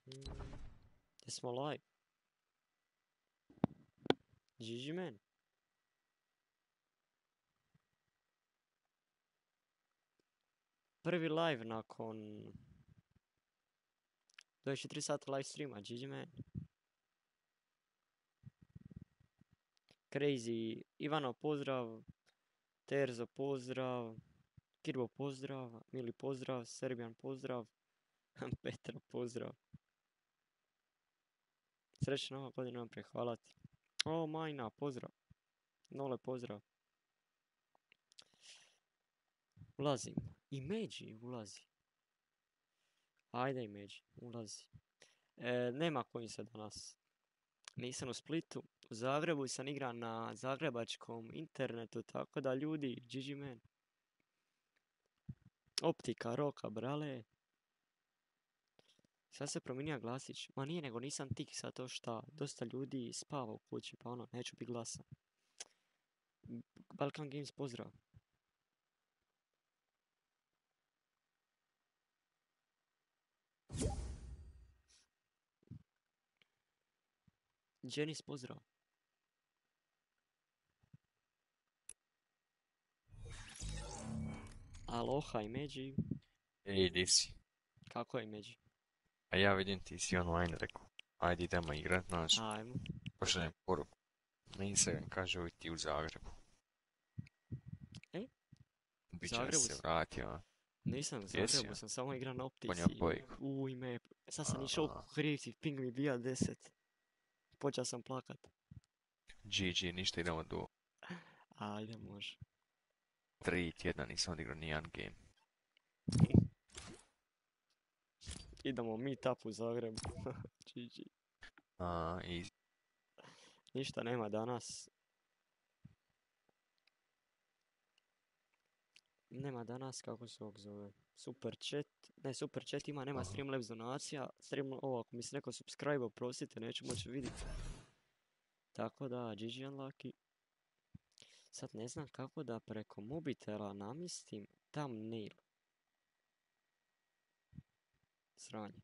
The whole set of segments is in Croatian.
Jesmo live. GG man. Prvi live nakon 24 sata live streama, GG man. Crazy, Ivano pozdrav, Terzo pozdrav, Kirbo pozdrav, Mili pozdrav, Serbian pozdrav, Petra pozdrav. Srećna nova godina vam prehvalati. O, Majna, pozdrav. Nole, pozdrav. Ulazim. I Međi ulazi. Ajde i Međi, ulazi. Nema kojim se danas. Nisam u Splitu. U Zagrebu sam igra na zagrebačkom internetu, tako da ljudi, GG man. Optika, roka, brale. Sad se promijenio glasić. Ma nije, nego nisam tik sad to šta. Dosta ljudi spava u kući, pa ono, neću biti glasan. Balkan Games, pozdrav. Jenis, pozdrav. Aloha i Međi. Ej, di si? Kako je Međi? A ja vidim ti si online rekao. Ajde idemo igrat, znaš. Ajmo. Pošaljem poruku. Na Instagram kaže uvijek ti u Zagrebu. Biće Zagrebu se si? vratio. Nisam u Jesi, Zagrebu, ja? sam samo igrao na optici. Ponio pojku. Ime. Sad sam išao u krivci, ping mi bija 10. Počeo sam plakat. GG, ništa idemo do Ajde, može. 3 tjedna nisam odigrao nijedan game. Idemo meet up u Zagrebu. GG. Easy. Ništa nema danas. Nema danas, kako se ovog zove, Super Chat. Ne, Super Chat ima, nema Streamlabs donacija. Ovo, ako mi se neko subscribe, oprostite, neću moći vidjeti. Tako da, GG unlucky. Sad ne znam kako da preko mobitela namjestim thumbnail. Sranje.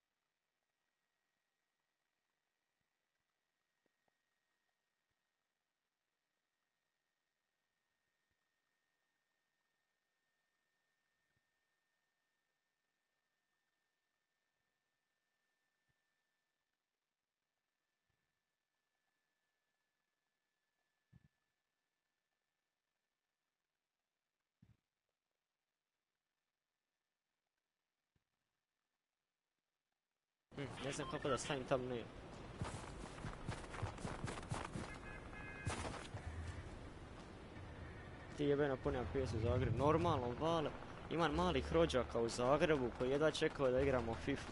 Ne znam kako da stavim thumbnail. Ti jebeno punjam PS u Zagrebu. Normalno, vale. Imam malih rođaka u Zagrebu koji jedva čekao da igramo FIFA.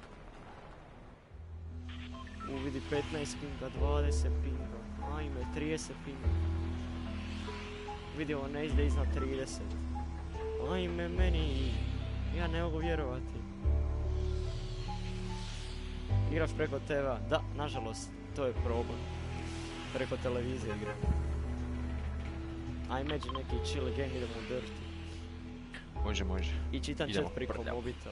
Vidi 15 pinga, 20 pinga, ajme 30 pinga. Vidi ovo ne izde iznad 30. Ajme meni, ja ne mogu vjerovati. Igraš preko TV-a? Da, nažalost, to je problem. Preko televizije igram. Ajme neki chill game, idemo u Dirty. Može. I čitam Idemo, chat preko prljavo. mobitela.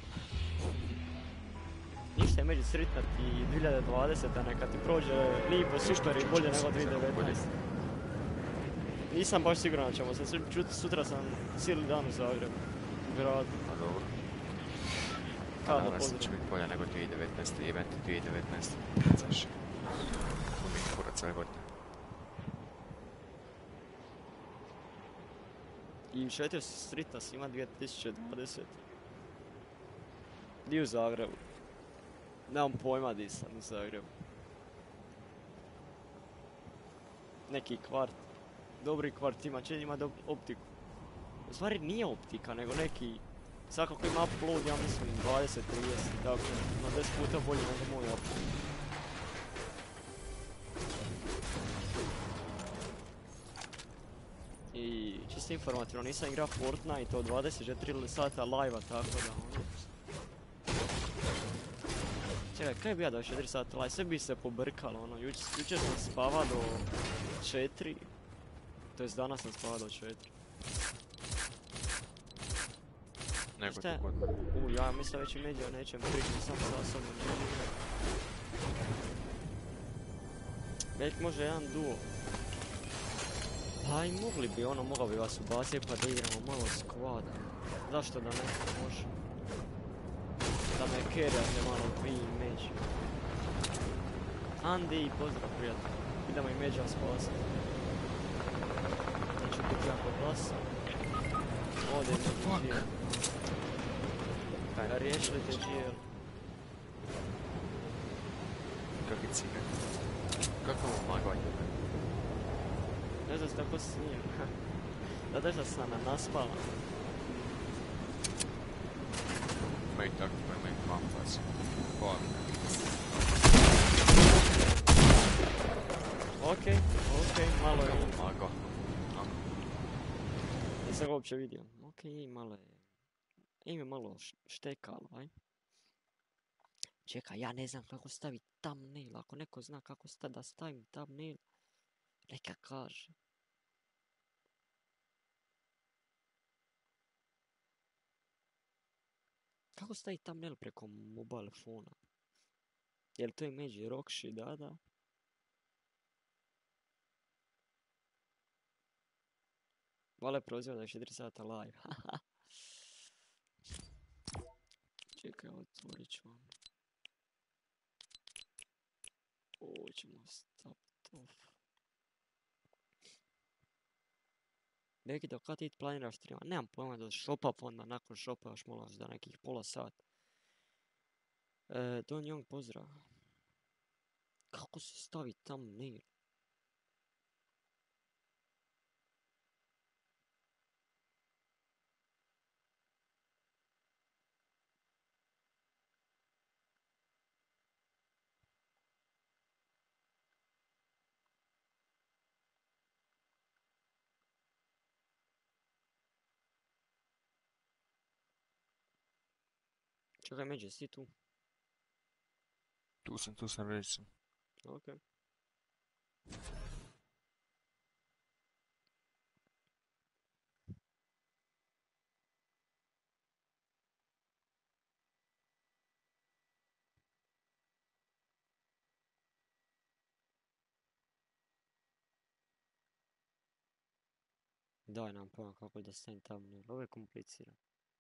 Ništa je među sritnati 2020, neka ti prođe lijepo, super i bolje nego 2019. Nisam baš siguran da ćemo se čuti, sutra sam cijeli dan u Zagrebu, u gradu. A dobro. Kada Danas će pozdrav. biti bolja nego 2019. Event 2019. Znaš. Uvijek kurac ove godine. I šetio se Stritas ima 2020. Di u Zagrebu? Nemam pojma di sam u Zagrebu. Neki kvart. Dobri kvart ima optiku. U stvari nije optika, nego neki... Svakako ima upload, ja mislim 20-30, tako. Na 10 puta bolje nego moj upload. I čisto informativno, nisam igrao Fortnite od 24 sata live-a, tako da ono... Čekaj, kaj bi ja 24 sata live, sve bi se pobrkalo, ono, jučer sam spava do 4, to jest danas sam spava do 4. Nego Šta? tu god. Ja mislim već i među o nečem pričam, sam sa sobom. Već može jedan duo. Pa i mogli bi, mogao bi vas ubaciti pa da igramo malo skvada. Zašto da neko može? Da me kerjate malo vi i među. Andi, pozdrav prijatelj. Idemo i međa spasati. Neću biti jako glasan. Ode među GL. Riješili te GL. Kakvi cigar. Kako ovo maganje? Ne znam se tako snijem. Zato što sam naspavan. Imaju tako, imaju pampas. Okej, malo je. Mago. Nisam ga uopće vidio. Okej, malo je. Ime malo štekalo, aj. Čekaj, ja ne znam kako staviti thumbnail. Ako neko zna kako da stavim thumbnail, neka kaže. Kako staviti thumbnail preko mobile fona? Jel to Image Rockshi, da? Vale proziva da je 4 sata live. Čekaj, otvorit ću vam. Ovo ćemo staviti off. Neki dok kad ti planiraš streama, nemam pojma do shopa, pa onda nakon shopa još molim da nekih pola sata. Don Young pozdrav. Kako se stavi thumbnail? Čekaj, Međe, si tu? Tu sam, reći sam. Okej. Daj nam pojma kako da stavim thumbnail, ovo je komplicirano.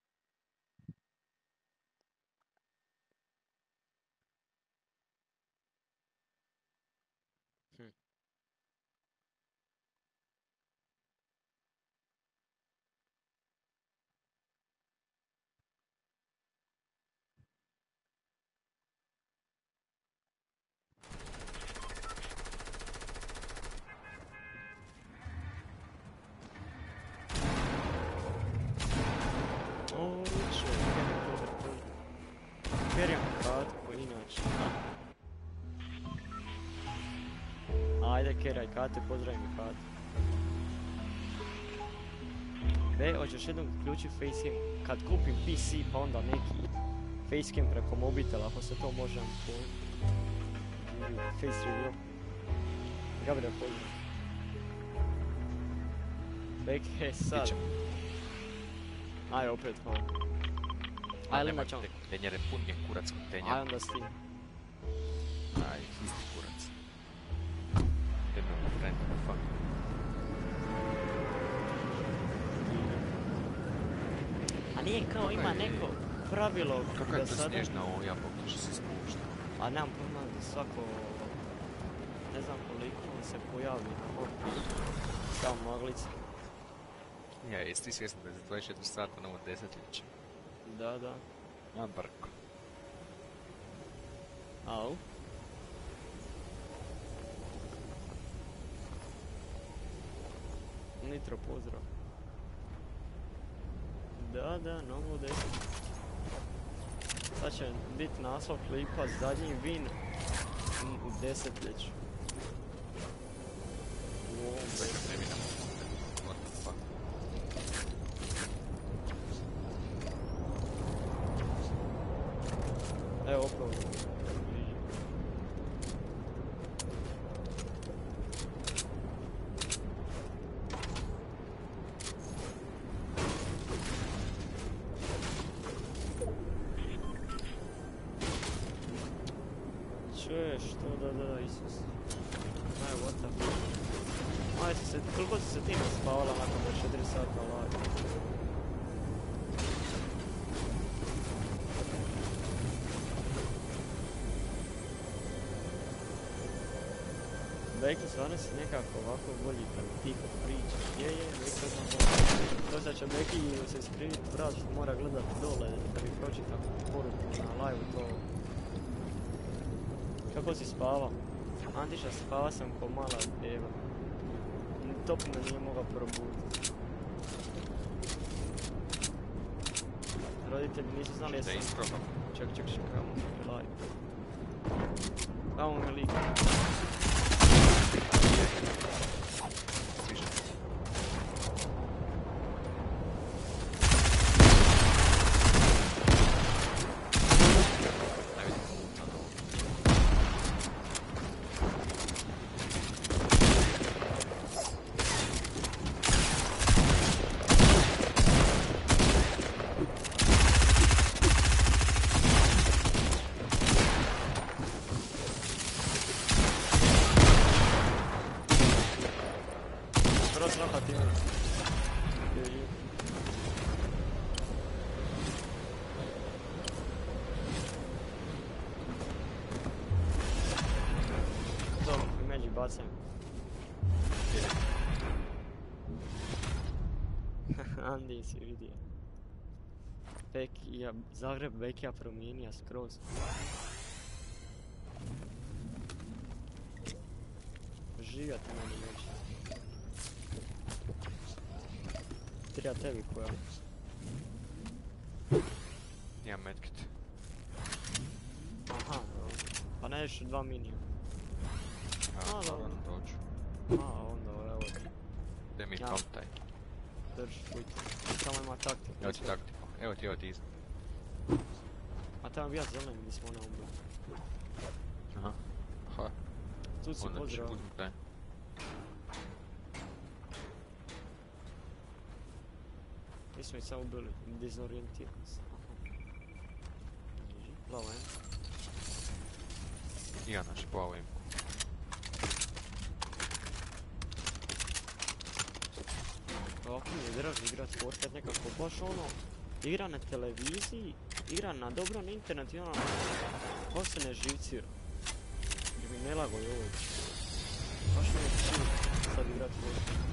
Ajde, keraj Kate, pozdravim i Kate. Hoćeš jednom uključiti facecam kad kupim PC pa onda neki facecam preko mobitela, ako se to može face review. Gabriel, pozdrav. Beke, sad. Aj, opet hvala. Aj, lima ćemo. Kontejnere, pun je kurac kontejnjer. Aj, onda s tim. Aj, isti kurac. Jedno friend, fuck. A nije kao ima neko pravilo kako je to snježna oja, pokuša se spušta. A nemam pojma da svako, ne znam koliko se pojavi na hopi kao maglica. Ja, jesi ti svjesno da je za 24 sata novo desetljeće? Da. Ja, brko. Au. Nitro, pozdrav. Da, novo desetljeće. Sad će biti naslov klipa zadnji win u desetljeću. U ovom desetljeću. What the fuck? Evo upravo. Čuješ, to da, Isus. Aj, what the fuck. Aj, koliko si se ti naspavala nakon 4 sata live? Beki, stvarno si nekako ovako bolji kad tiho pričaš. Je, Beki znam bolje. To sad će Beki se iskривiti vrat što mora gledat dole da bi pročitao poruku na live to. Kako si spavao? Antiša, spava sam ko mala deva. Top me nije mogao probuditi. Roditelji nisu znali jesam... Ček, kamo mi je live. Kamo mi je lik. Bacam. Andi si vidio. Zagreb Bekija promijenija skroz. Živjeti meni neće. Treba tebi koja. Imam medkit. Aha, pa ne još 2 minija. Dobro, dođu. Onda evo ti. Gdje mi tom taj? Drži, fuj. Samo ima taktiku. Evo ti taktiku. Evo ti iznad. A tamo bijat zelen gdje smo ona ubili. Aha. Tu si pozdrav. Onda ću uzmi taj. Mi smo ih samo ubili. Dezorijentirani se. Plavo je. I ja naš plavo im. Ovako mi je draži igrat Fortnite nekako baš ono, igra na televiziji, igra na dobro na internet i ono, baš se ne živcira. Jer mi ne lago je ovo. Baš mi je chill sad igrat Fortnite.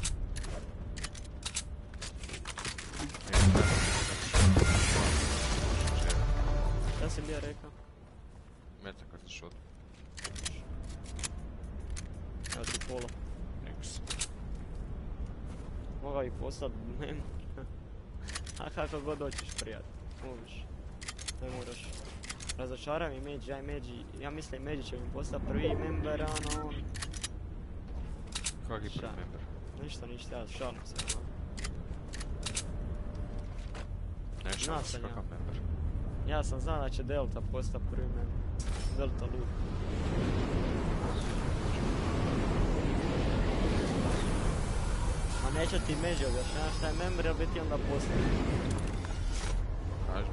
Šta si bija rekao? Meta kad se šut. Evo ti pola. Niks. Mogao bi postati mem. A kako god hoćeš prijatelj. Moguš. Ne moraš. Razočara mi Međi, ja mislim Međi će mi postati prvi member, ono on. Kaki prvi member? Ništa, ja šalim se, ono. Ne šalim se kakav member. Ja sam znao da će Delta postati prvi member. Delta Loop. Ma neće ti Međi objašnjava šta je member, jel bi ti onda postao. Kaži.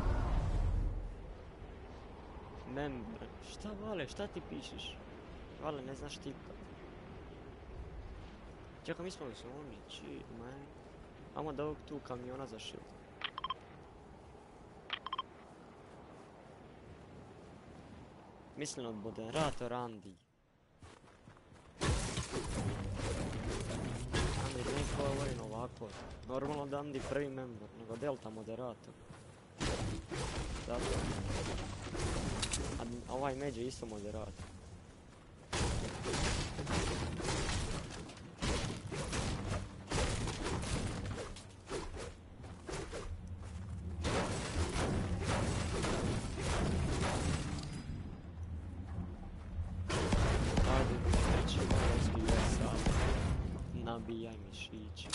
Member. Šta Vale, šta ti pišeš? Vale, ne znaš tipkat. Čekaj, mi smo u zoni, chill, man. Amo da ovog tu kamiona za shield. Mislim od moderator Andi. Andi, ne govorim ovako. Normalno da Andi prvi member, nego Delta moderator. Zato. A ovaj Međe isto moderator. Nabijaj mišiće.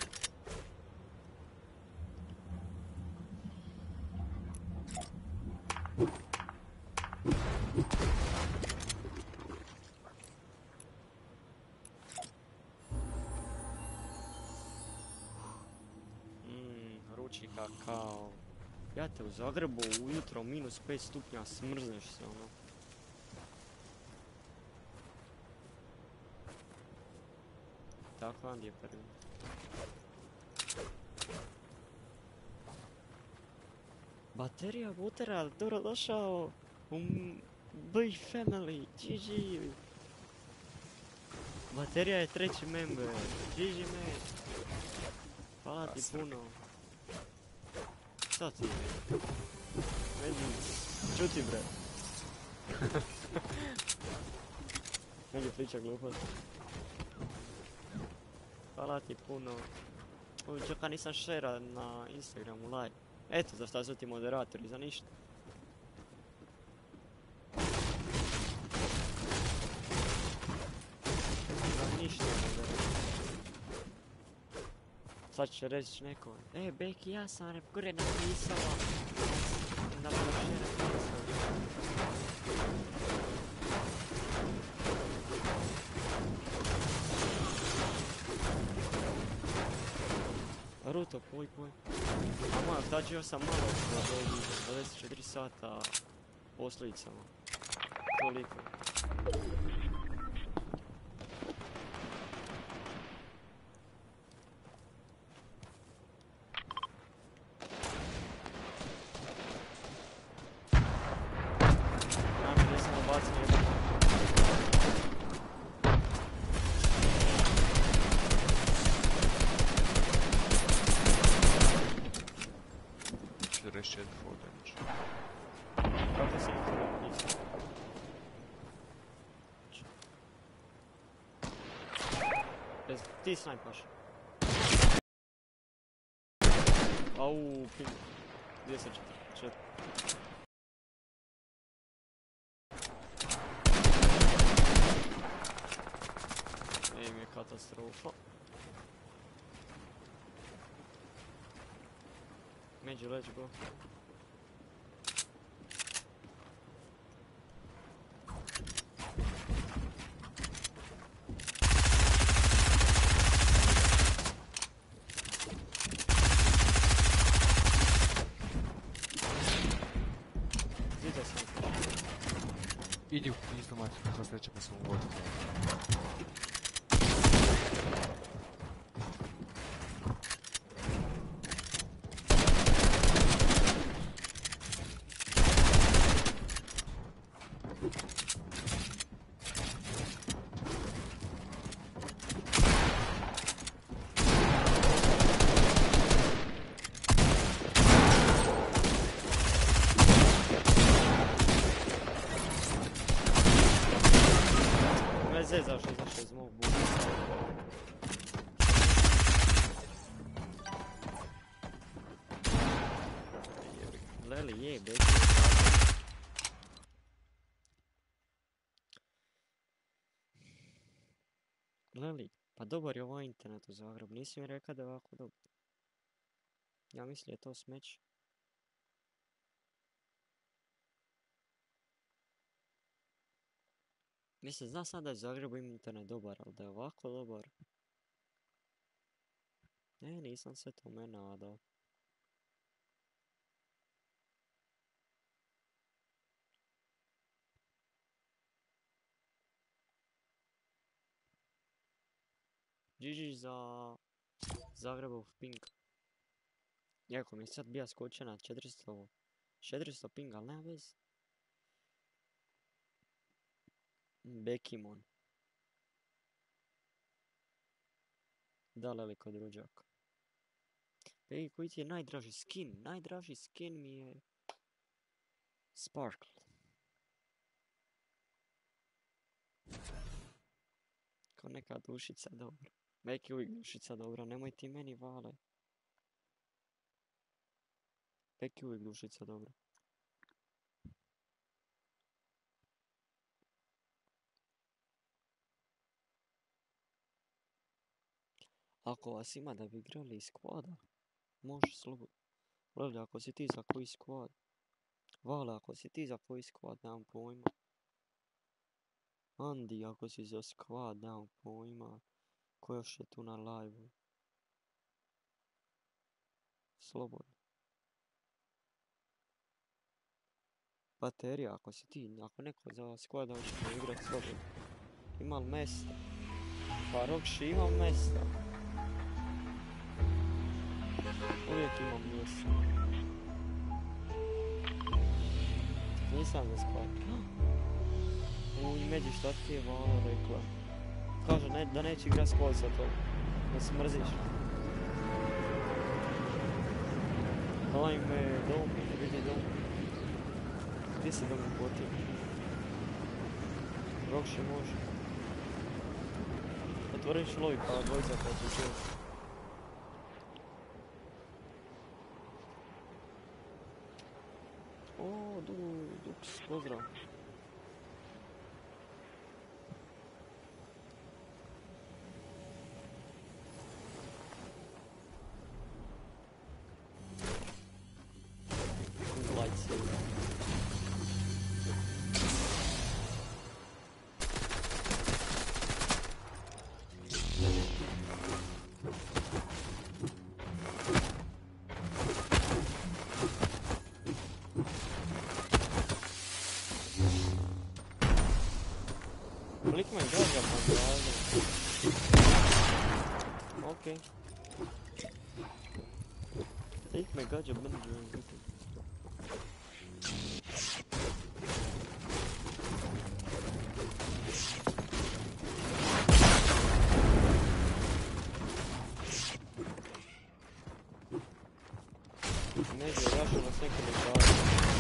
Ruči kakao. Ja te u Zagrebu ujutro -5 stupnja smrzneš se ono. Tako, Andi je prvi. Baterija Butera, dobrodošao u Big Family, GG. Baterija je treći member, GG man. Hvala ti puno. Šta ti? Meni, čuti bre. Meni priča glupost. Hvala ti puno. Čekaj, nisam šera na Instagramu live. Eto, za šta su ti moderatori, za ništa. Za ništa moderatori. Sad će reći neko, Beki, ja sam gore napisala. Da bi šera napisala. Ruto, poj. Ama, tađio sam malo od ovih 24 sata posljedicama. Toliko. Namjer, jesam obacio jedan. 44 full damage. Kako se nisam? Ti snajpaš. Au, ping. Gdje se čet? Aim je katastrofa. Među, let's go. Vidio sam. Idi u pizdu mati, kako sreća pa sam u vodu. Zašto iz mog buka. Leli je, beki. Leli, pa dobar je ovaj internet u Zagrebu, nisi mi rekao da je ovako dobar. Ja mislim da je to smeć. Mislim, zna sad da je u Zagrebu ima internet dobar, ali da je ovako dobar. Ne, nisam se tome nadao. GG za Zagrebov ping. Iako mi sad bija skočio na 400 ping, ali nema vez. Bekimon. Da, Leli kod ruđaka. Ej, koji ti je najdraži skin? Najdraži skin mi je Sparkle. Kao neka dušica dobra. Beki uvijek dušica dobra, nemoj ti meni vale. Beki uvijek dušica dobra. Ako vas ima da bi igrali iz squada, može slobodno. Leli, ako si ti za koji squad? Vale, ako si ti za koji squad, nemam pojma. Andi, ako si za squad, nemam pojma. Ko još je tu na live-u? Slobodno. Baterija, ako si ti, ako neko za squad, hoćemo igrati slobodno. Ima li mesta? Pa Rokši imam mjesta. Uvijek imam mjesta. Nisam ga shvatio. Uj, Međi, šta ti je Vala rekla? Kaže da neće igrat squad sa tobom. Da se mrziš. Ajme, Domi, vidi Domi. Gdje se Domi potio? Rokši može. Otvoriš loj pa dvojica kao tu čeo. O, Dux, pozdrav. Lightsaber. Lik me gađa pa glavno. Okej. Lik me gađa brđe. Među je rašao nas nekada glavno.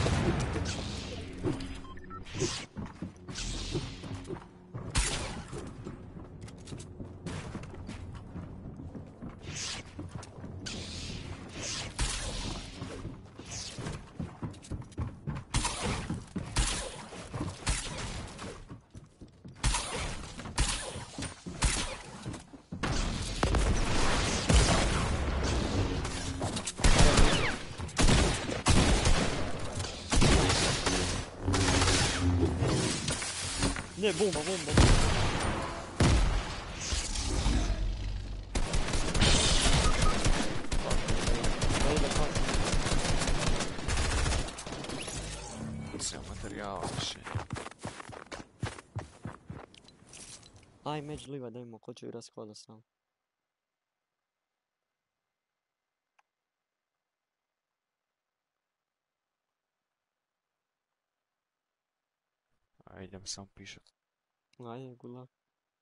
Ne, bomba. Ceo materijal više. Aj, među liva da imamo ko će igrat squada sam. A idem sam pišat. Ajde, good luck.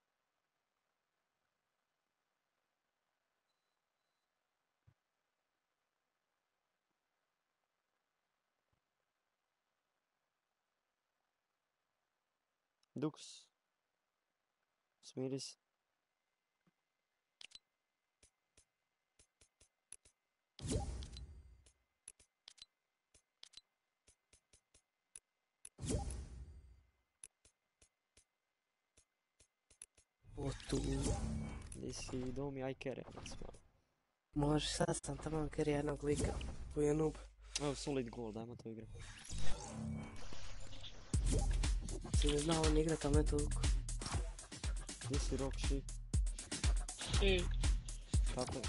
Dux. Smiri se. O tu. Gdje si Domi, aj kere. Može, sad sam tamo kjer jednog lika koji je noob. Evo, solid goal, dajmo to igrat. Si ne znao on igrat, ali ne toliko. Gdje si Rokši? Kako?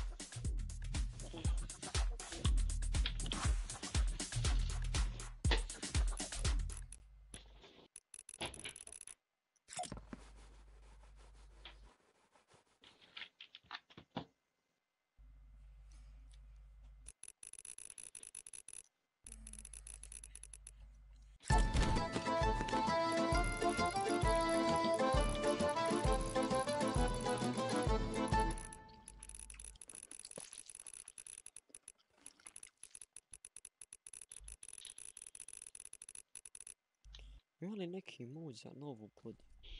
Ima li neki mod za novu pod?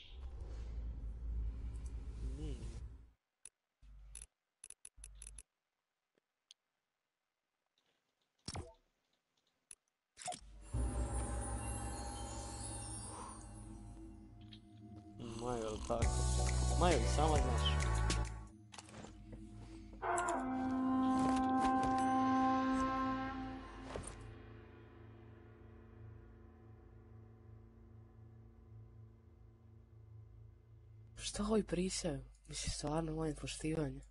Nema. Majo, ili tako? Majo, sama znaš. Šta ovi prisjaju? Mislim, stvarno moje poštivanje.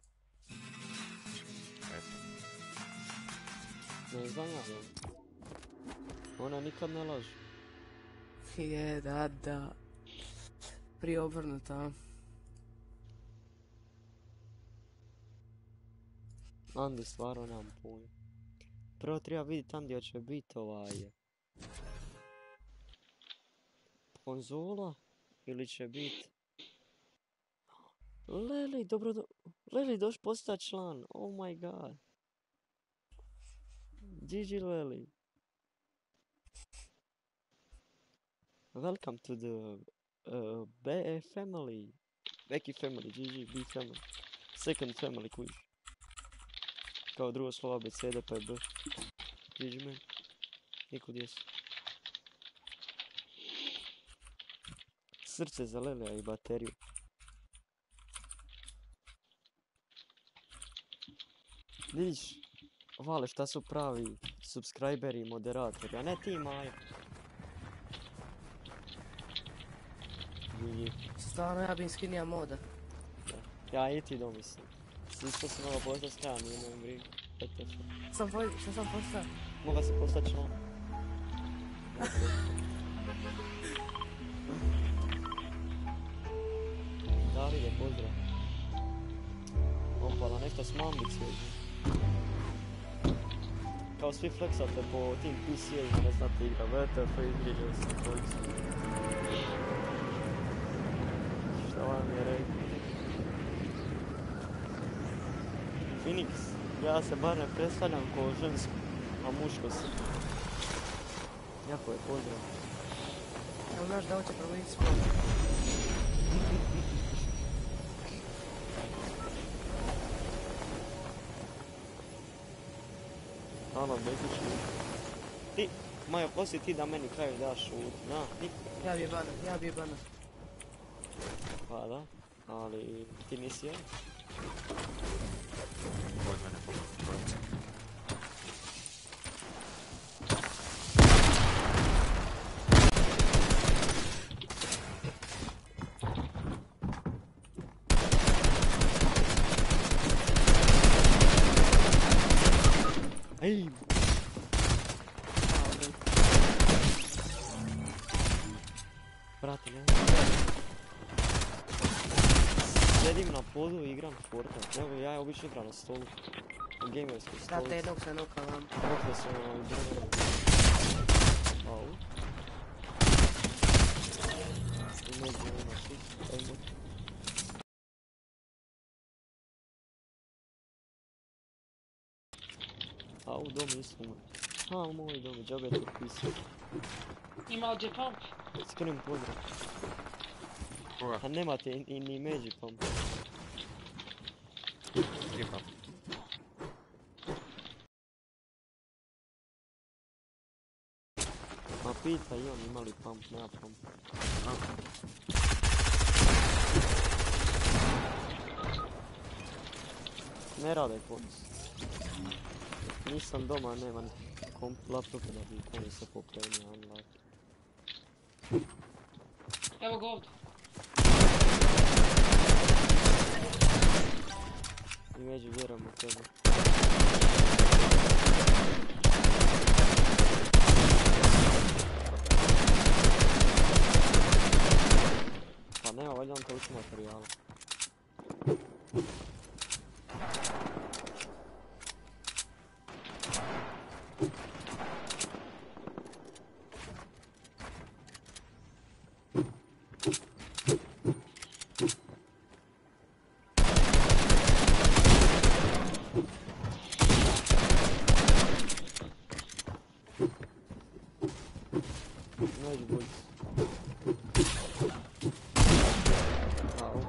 Ne znam ja. Ona nikad ne laže. Je, da. Prije obrnuta. Andi stvarno nemam pojma. Prvo treba vidjeti tam gdje će biti konzola ili će biti... Leli, Leli, doš postati član. Oh my god. GG Leli. Welcome to the BE family. Beki family, GG, B family. Second family, kužiš. Kao drugo slovo ABCD pa je B. GG man. Nikud jesu. Srce za Lelija i bateriju. Vidiš, Vale, šta su pravi subscriberi i moderatori, a ne ti, Maja. Stvarno, ja bi im skinija moda. Ja i ti domislim. Isto se moga postati strana, nije mojim brigu. Šta sam postao? Moga se postati član. Davide, pozdrav. Opala, nešto s ambicioznim. Kao svi fleksate po tim PC-ima, ne znate igra VTF, izgriđali sam policu. Šta vam je rekao? Phoenix, ja se bar ne predstavljam kao žensko, a muško sam. Jako je pozdrav. Evo znaš da hoće promijeniti spol. Ano, bezični. Ti, Majo, poslije ti da meni kraju daš šut, na, niko. Ja bi je bana. Pa da, ali ti nisi ja. Od mene pogledajte. Ej! Brate, ne. Sjedim na podu i igram Fortnite, nego ja obično igram na stolu. U gamerskoj stolici. Brate, jednog se nokavam. Profesionalno i brzo. Au. I među ima šit, ajmo. Au, dom isto mu. A, moj dom, džabe je potpisao. Ima ovdje pump. Skrim pozdrav. Koga? A nemate ni međi pump. Imam. A pita i on imali pump, nema pump. Ne rade koris. Nisam doma, nemam laptopa da bi koris se pokrenio online. Evo ga ovdje. I među vjerujem u tebe. Pa nema, valjda on toliko materijala. Među buđi. Au.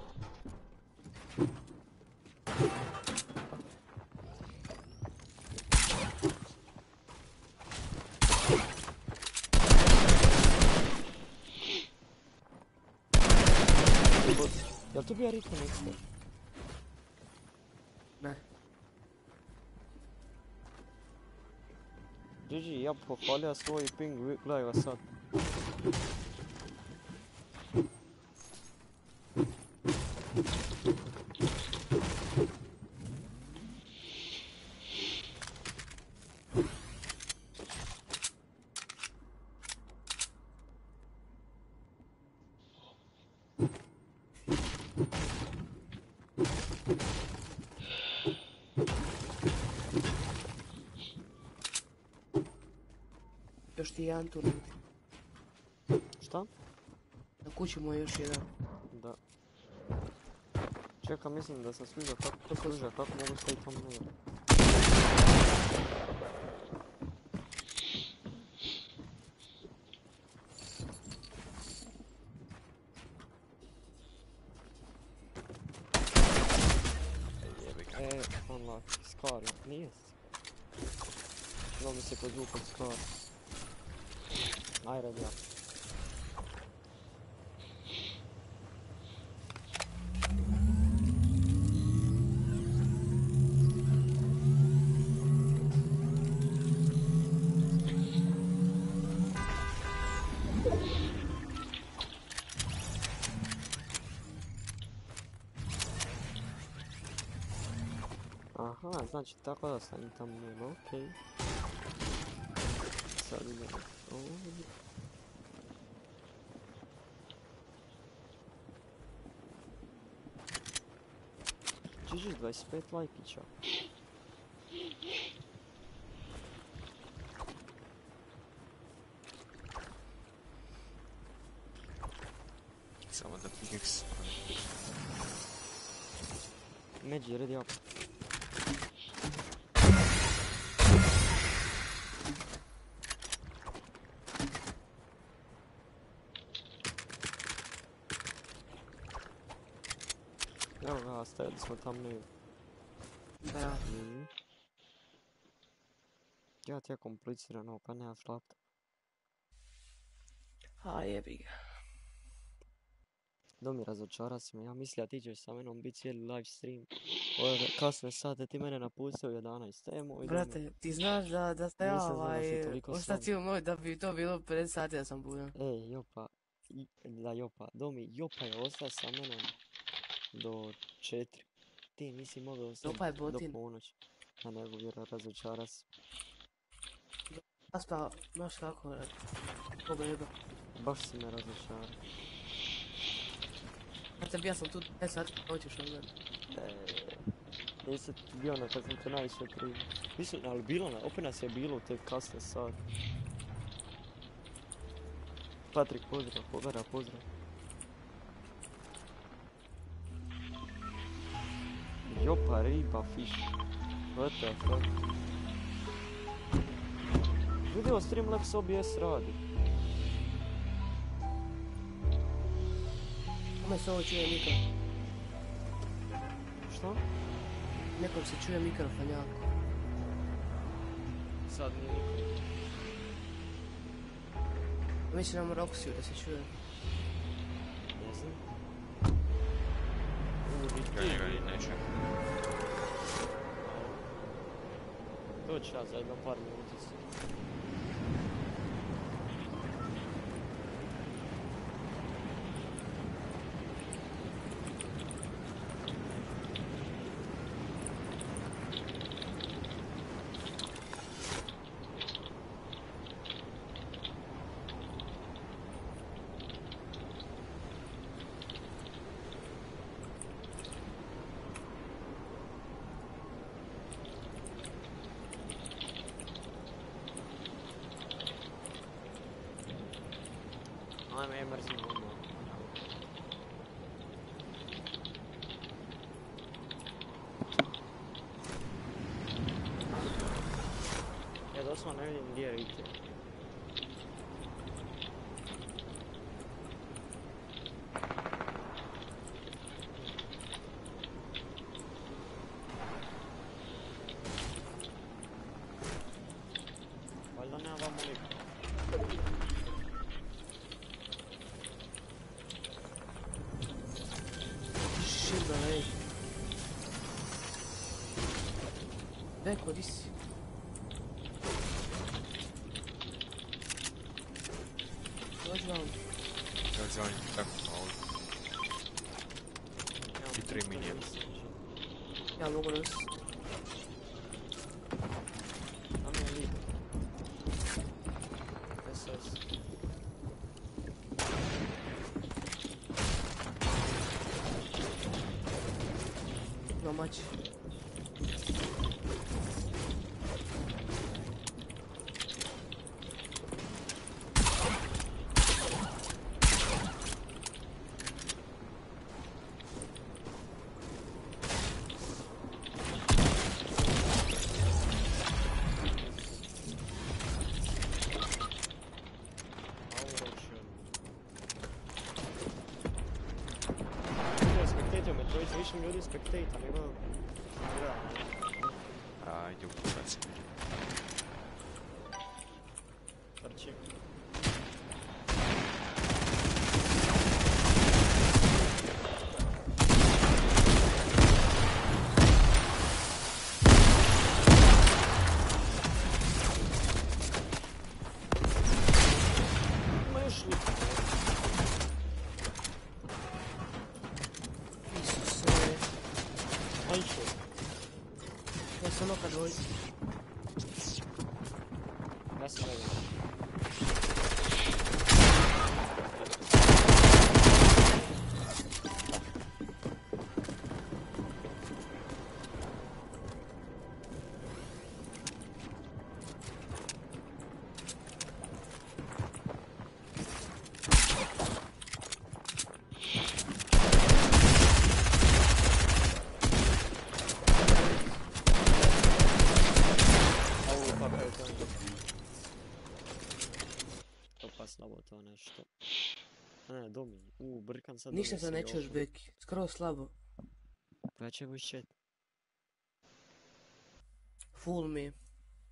Jel to bio Rico Nexter? Ne. GG, ja pohvalio svoj ping, gledaj ga sad. Još ti jedan tu negdje. Šta? Na kući mu je još jedan. Da. Čekaj, mislim da sam skužio kako mogu staviti tamo negdje. Unlock, Scar, nije? Čilo mi se kod zvuk od Scar. Ajde, ja. Aha, znači tako da sam tamo nema, okej. Sad idemo ovdje. GG 25 lajkića. Samo da pickaxe. Međi, ready up. Evo ga, stavili smo tam ne. Da. Ja ti je komplicirano, pa nemaš laptop. A jebi ga. Domi, razočara si me, ja mislio da ti ćeš sa menom biti cijeli live stream. Ove kasne sate, ti mene napustio u 11, moj Brate, ti znaš da ste ja Nisam znao da si toliko ostao slab. cijelu noć da bi to bilo 50 sati da sam budan. Ej, Jopa, Domi, Jopa je ostao sa menom do 4. Ti nisi mogao ostati Jopa je do botin. ponoći. A nego vjerojatno razočara si. Aspa, znaš kako, ko beba. Baš si me razočara. Brate, bija sam tu 10 sati noći što gledam. Nisam ti bio kad sam te najviše prije. Mislim, ali opet nas je bilo u te kasne sate. Patrik, pozdrav, Povera, pozdrav. Jopa, riba, fish. What the fuck? Vidio Streamlabs OBS radi. Kome se ovo čuje mikro? Što? Nekom se čuje mikrofon jako. Sad nije niko. Mislim nam Roxiju da se čuje. Ne znam. Ja njega ni neću. Doći ja za jedno par minuta. Ajme, mrzim ono. Ja doslovno ne vidim gdje je Rike. Valjda nema vamo niko. Shit, da ne. Beko, di si? Dođi vam. Ja želim tako malo. I 3 minije. Ja mogu nas. Tam je lijepo. SS. Ima mač. više ljudi spektate nego... Ajde, u kurac. Trči. Ima još li? Isuse. Ajče. Ja sam oka dvojica. Ja sam ne vidim. Au, kako je to? Topa slabo to nešto. Ne, Domi. Brkan sad. Ništa donese se ne i čuješ, ovo. Beki. Skoro slabo. Pa ja će voice chat. Full mi je.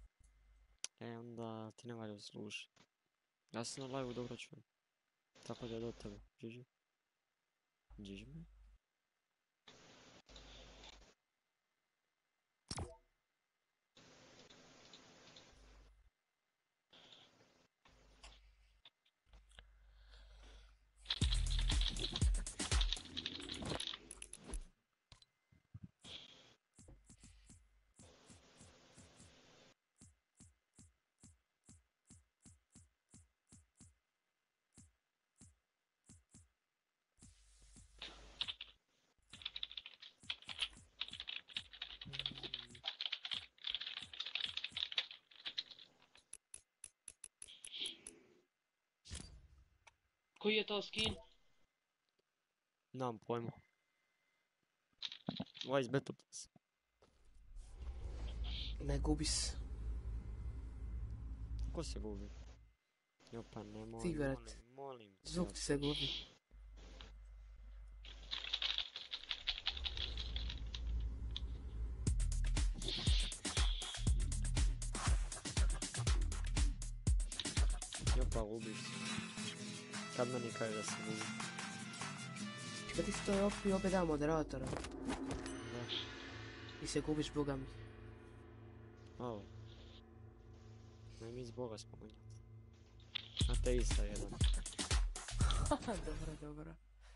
Onda ti ne valja slušati. Ja sam na live dobro čujem. Tako da je do tebe. Gigi? Gigi me? Koji je to skin? Nemam pojma. Vice Battle Pass. Ne gubi se. Ko se gubi? Jo pa nemoj, Ti, brate. molim te. Zvuk ti se gubi. Jo pa gubiš se. Kad meni kaže da se gubi? Čekaj, ti si to opet dao moderatora. Da. I se gubiš, boga mi. Ovo. Ne mi iz Boga spominjati. Ateista jedan. Dobro, dobro.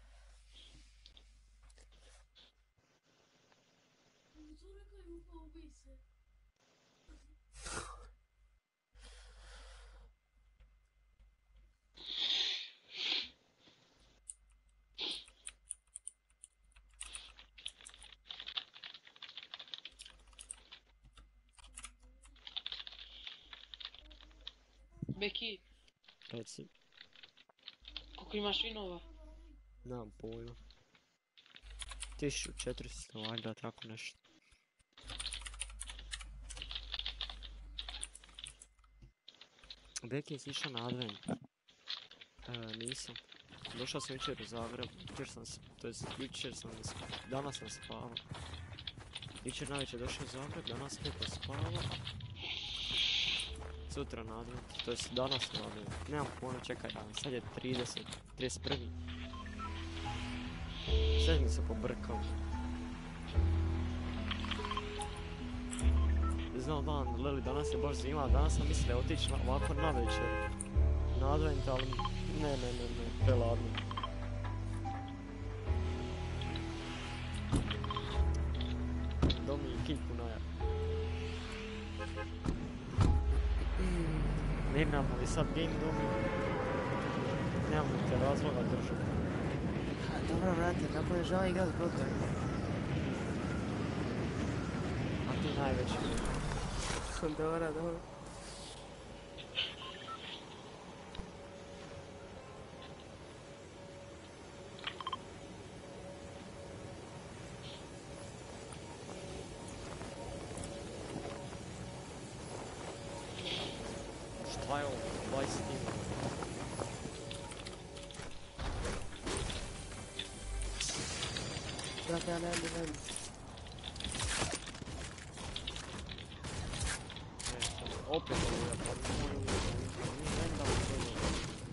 Beki, Reci. koliko imaš vinova? Nemam pojma. 1400, valjda tako nešto. Beki, jesi išao na advent? Nisam. Došao sam jučer u Zagreb, danas sam spavao. Jučer navečer došao u Zagreb, danas lijepo spavao. Sutra na advent, to jest danas na advent. Nemam pojma, čekaj, sad je 31. Sad mi se pobrkao. Znao dan, Leli, danas je baš zima, danas sam mislio otići ovako na večer. Na advent, ali ne, preladno. Domi i kiku naja. Ne imamo li sad game Domi? Nemamo te razloga držati. Dobro, brate, kako je žao igrat s botom. A ti najveći. Dobro, dobro. Šta je ovo? 20 ima. Brat, Čekaj, ja nemam. Opet oluja, pa moju nije da li to je.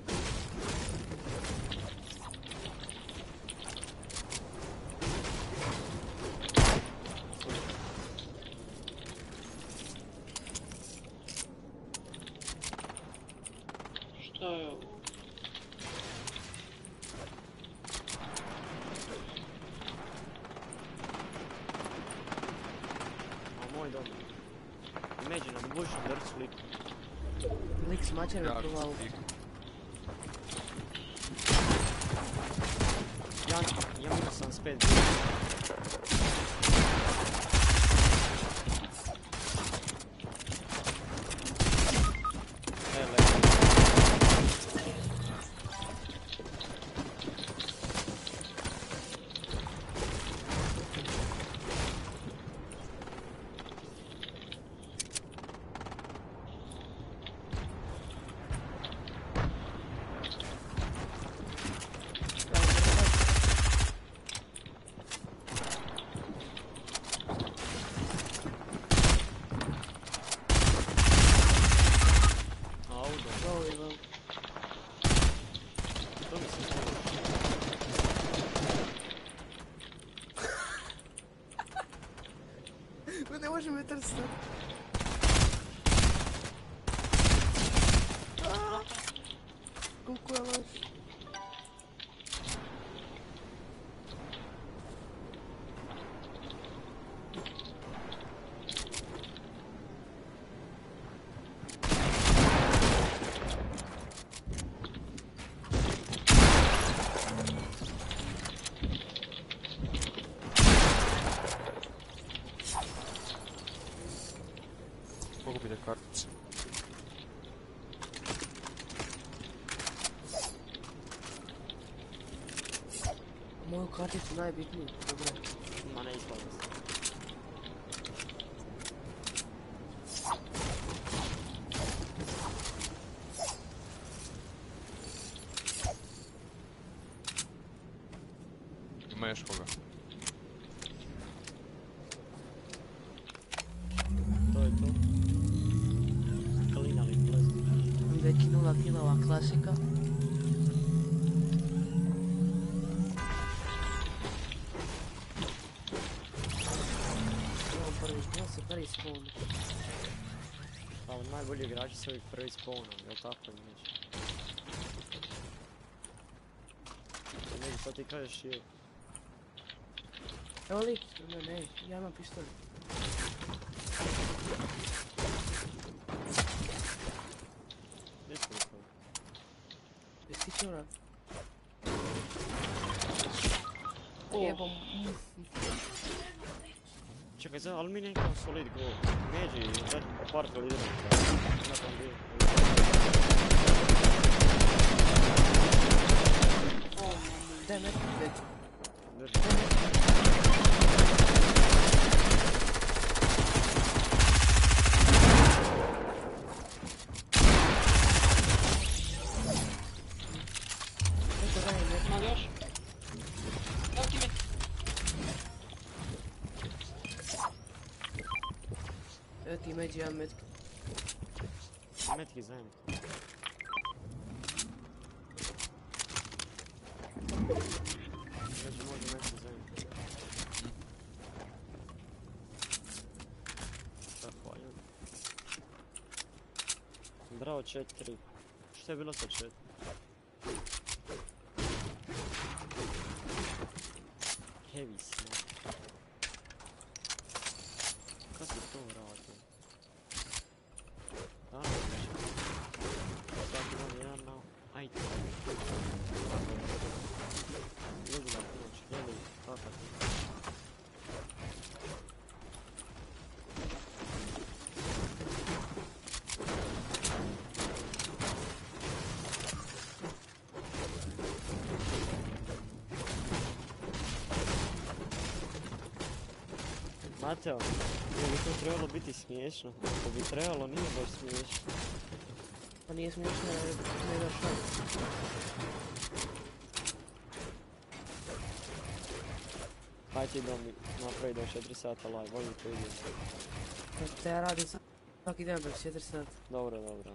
Šta je ovo? A moj dom. Među na budućnom drcu lik. Lik s mačem je Ja, provao. Ja minus sam spet. Ne može me trstat. Koliko je loš. Pogubite kartice. Moju karticu najbitniju. Dobro. Ma ne ispada se. Ima još koga. To je to. Kalina li plezno. Već 0 kilova klasika. Imam prvi spawn. Pa najbolji igrači su uvijek prvi spawnom, jel tako ili neće? Neđe, sad ti kažeš je. Evo lik, ne, ja imam pištolj. Gdje si rekao? Jesi ti čura? O, Jebom. Čekaj, sad, ali mi nekako solid go. Međi, daj par kalidera. Nakon bio. Daj me, već. Drži. Eto daj me. ima još? Evo ti me. Evo ti međi, ja metki. Metki zajedno. Među može metki zajedno. Zahvaljujem. Bravo 4. Što je bilo sa 4? Heavy smoke. Kad se to vratio? Da, svaki dan jedan na ajde. Ljubila pomoć, jeli, kakav. Mateo, je li to trebalo biti smiješno? Ako bi trebalo, nije baš smiješno. Pa nije smiješno, ne da šta. Hajde ti da mi napravi do 4 sata live, volim to vidio sve. Te ja radim svaki dan do 4 sata. Dobro, dobro.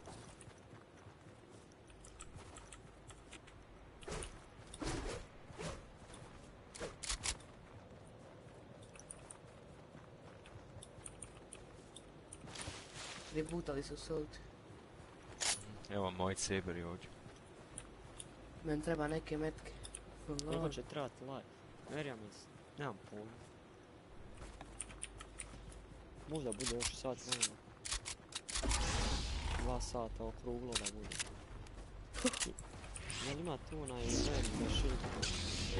Rebootali su Salt. Evo moj Saber ovdje. Meni treba neke metke. Koliko će trajati live? Merija mislim, nemam pojma. Možda bude još sat vremena. 2 sata okruglo da bude. Jel ima tu onaj event za šilku?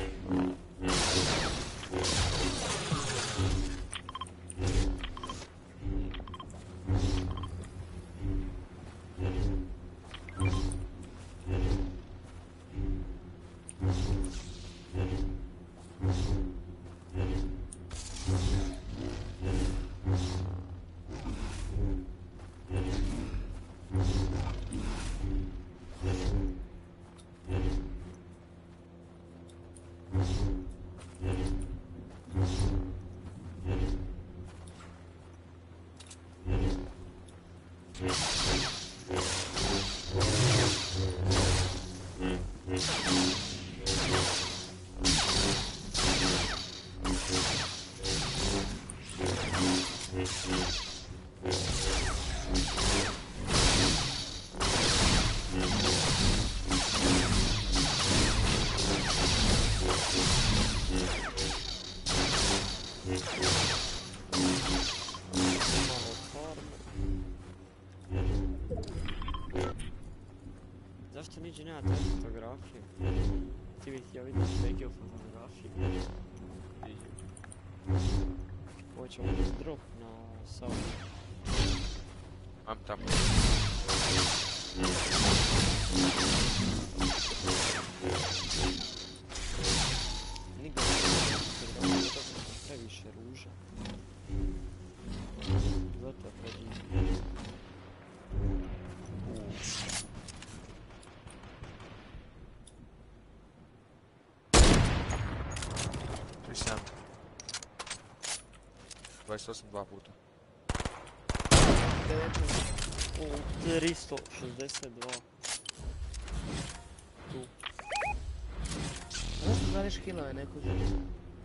Zašto niđe nema te fotografije? Ti bih htio vidjeti neke fotografije. Hoćemo drop na Saudi. Mam tamo. Nigdje ne fotografije, zato što previše ruža. Zato previše. Sam. 28 2 puta. 362. Tu. Zašto zvališ kilove neko živi?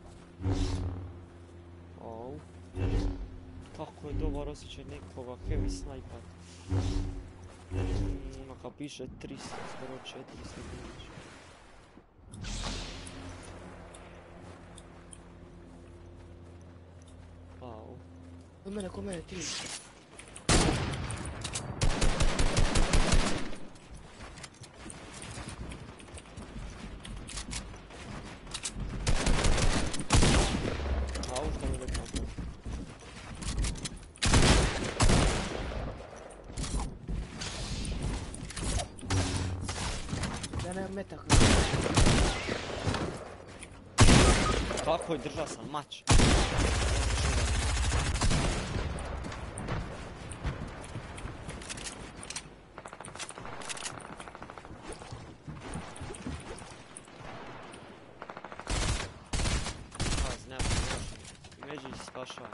Au. Kako je dobar osjećaj nekoga heavy sniper. Neka piše 300, skoro 400 biće. Au. Kod mene ti. Au, što mi rekao to? Ja nemam metak. Kako je držao sam mač? Međi spašava.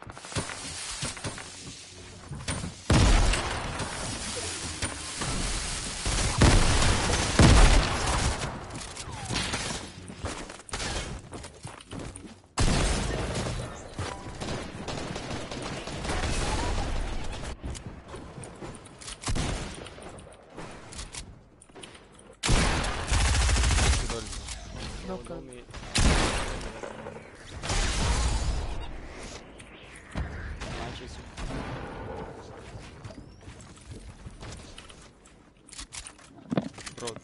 Noka. Mači su. Brod.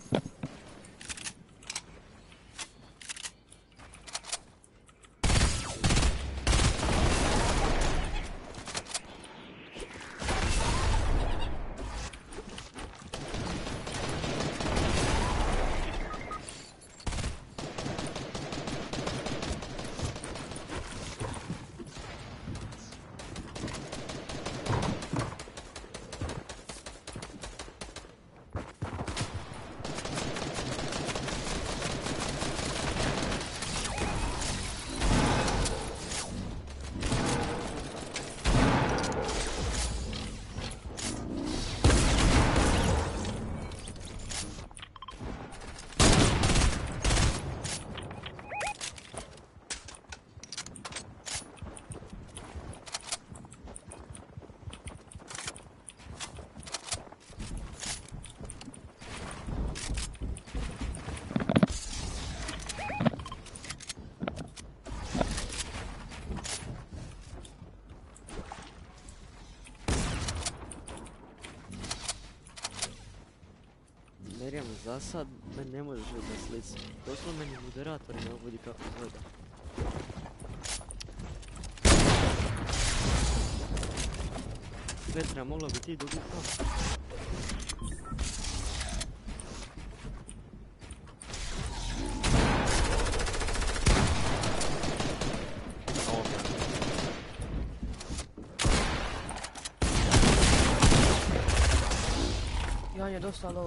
Miriam, za sad meni ne možeš vidjeti na slici. Doslovno meni moderator ne uvodi kako gleda. Petra, mogla bi ti dobiti to? Jan je dosta low.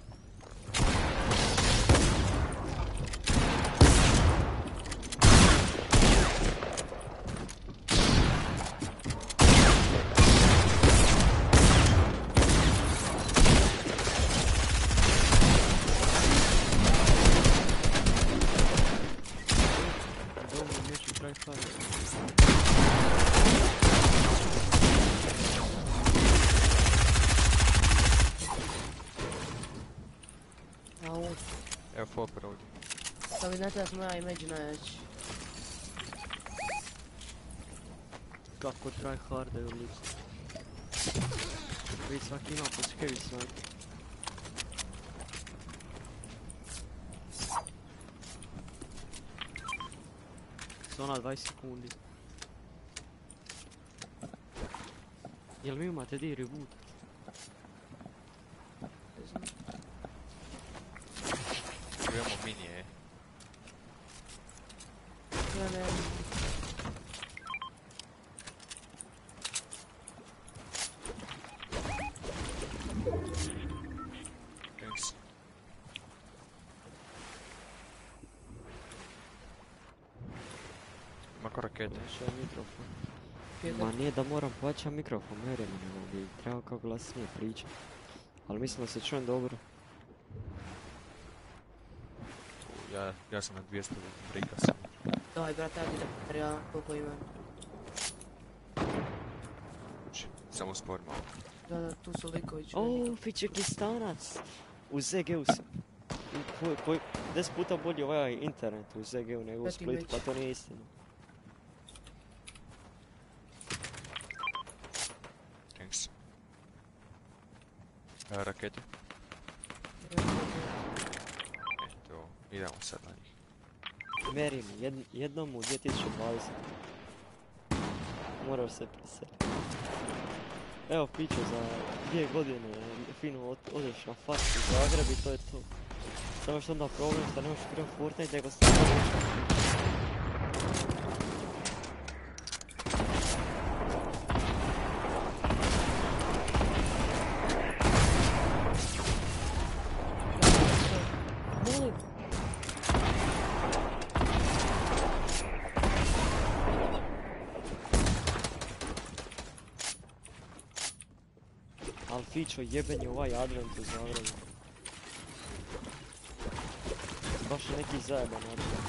Dobro, neću try fire. Au, Evo Flopper ovdje. da vi znate da smo ja i Međi najjači. Kako try hardaju lice. Vidi svaki ima po heavy sniper. Zona 20 sekundi. Jel mi imate di reboot? Ne znam. Imamo minije. Ja ne. Thanks. Mako rakete. Još je mikrofon. Pijete. Ma nije da moram plaćat mikrofon, nego bi trebao kao glasnije pričat. Ali mislim da se čujem dobro. Ja sam na 200 brika sam. Daj, brate, ja idem. Jer ja koliko imam. Uči, samo spor malo. Da, tu su liković. O, Fičekistanac! U ZG-u sam. 10 puta bolji ovaj internet u ZG-u nego u Peti Splitu, meč. pa to nije istina. Thanks. Rakete. Eto, idemo sad na njih. Meri mi, jednom u 2020. Moraš se preseliti. Evo piće za 2 godine, fino odeš na faksu u Zagreb i to je to. Samo što onda problem što nemaš igram Fortnite nego se Molim. Al Fičo jeben je ovaj advent u Zagrebu. Baš je neki zajeban advent.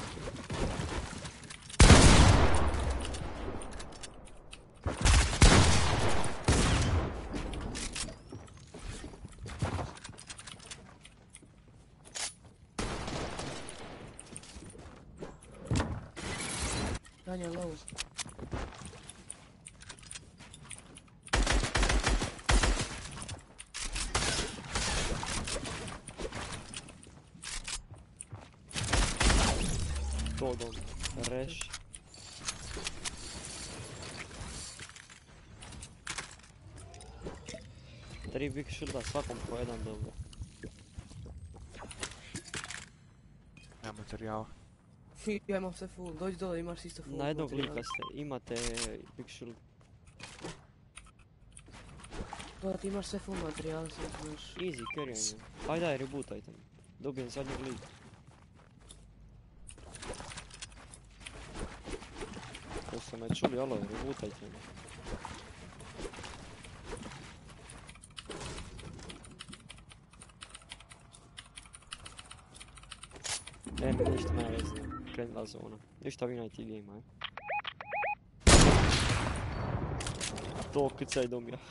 Jan je low. Todom, reš. Tri big shielda svakom po jedan dobro. Nema materijala. Ja imam sve full. Dođi dole, imaš isto full. Na jednog materijala. lika ste, imate big shield. Dole, ti imaš sve full materijala, sad znaš. Easy, carry on. Ajde daj, rebootajte me. Dobijem zadnjeg lika. Ko ste me čuli, alo, rebootajte me. Ništa nema veze, krenula zona. Ništa vi najti game, aj. To krcaj do mira.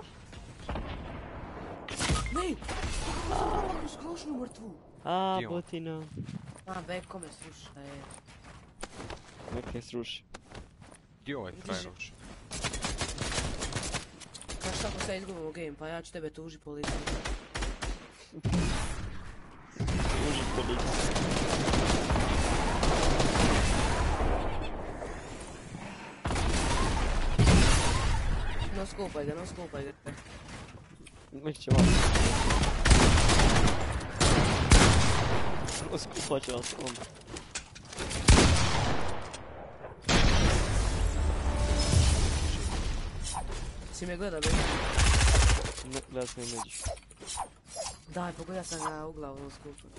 Ne! Skrošnu mrtvu. A, Dio. botina. A, beko me sluša, je. Nek ne sruši. Gdje ovaj Vidiš- frajer uopće? Znaš kako sad izgubimo game, pa ja ću tebe tuži policiju. Noskopaj ga. Među će vas. Skupat će vas onda. Si me gleda, be? Ne, gleda sam i među. Daj, pogodio sam ga u glavu noskopaj.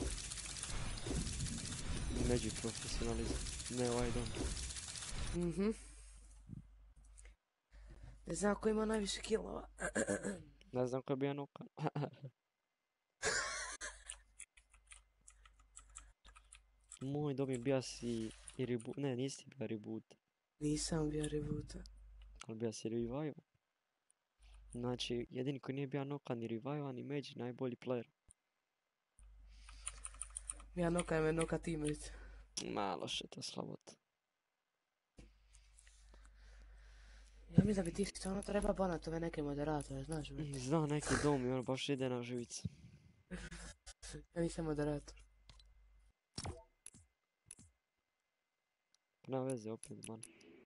Među profesionalizam. Ne ovaj dom. Mhm. Ne znam ko ima najviše killova. Ne znam ko je bio nokan. Moj dom je bija si i reboot. Ne, nisi bija reboot. Nisam bio reboota. Ali bija si revive. Znači, jedini koji nije bija nokan ni revive, ni među najbolji player. Ja noka me noka teammate. Malo še to slabota. Ja mislim da bi ti stvarno treba banat ove neke moderatore, znaš me. Zna neki dom i on baš ide na živice. Ja nisam moderator. Na veze, opet ban.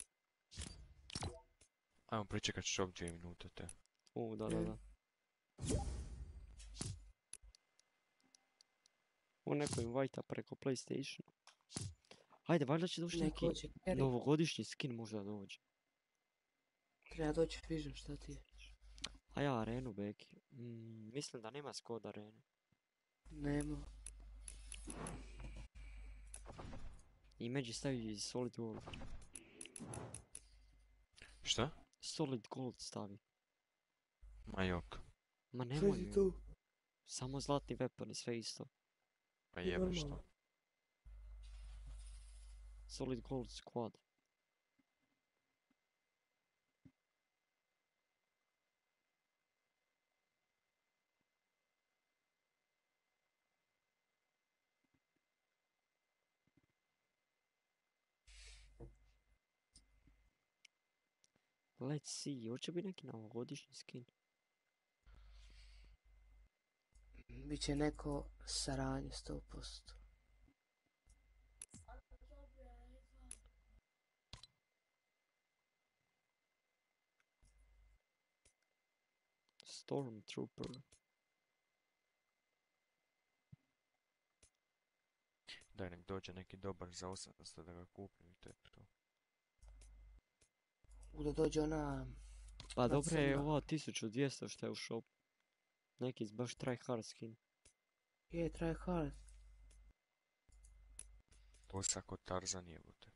Ajmo pričekat ću 2 minute te. Da. Ovo neko invajta preko PlayStation. Hajde, valjda će doći neki Neko će carry. novogodišnji skin možda dođe. Treba doći Vision, šta ti je? A ja arenu, Beki. Mislim da nema skod arene. Nema. I među stavi Solid Gold. Šta? Solid Gold stavi. Ma jok. Ma Sve nemoj si mi. tu. Samo zlatni weapon i sve isto. Pa Je jebe normalno. što. Solid Gold squad. Let's see, hoće bi neki novogodišnji skin. Biće neko saranje 100%. Stormtrooper. Daj nek dođe neki dobar za 800 da ga kupim i to je to. Da dođe ona... Pa dobro je crna. ovo 1200 što je u shopu. Neki baš try hard skin. Je, try hard. Bosa kod Tarzan jebote.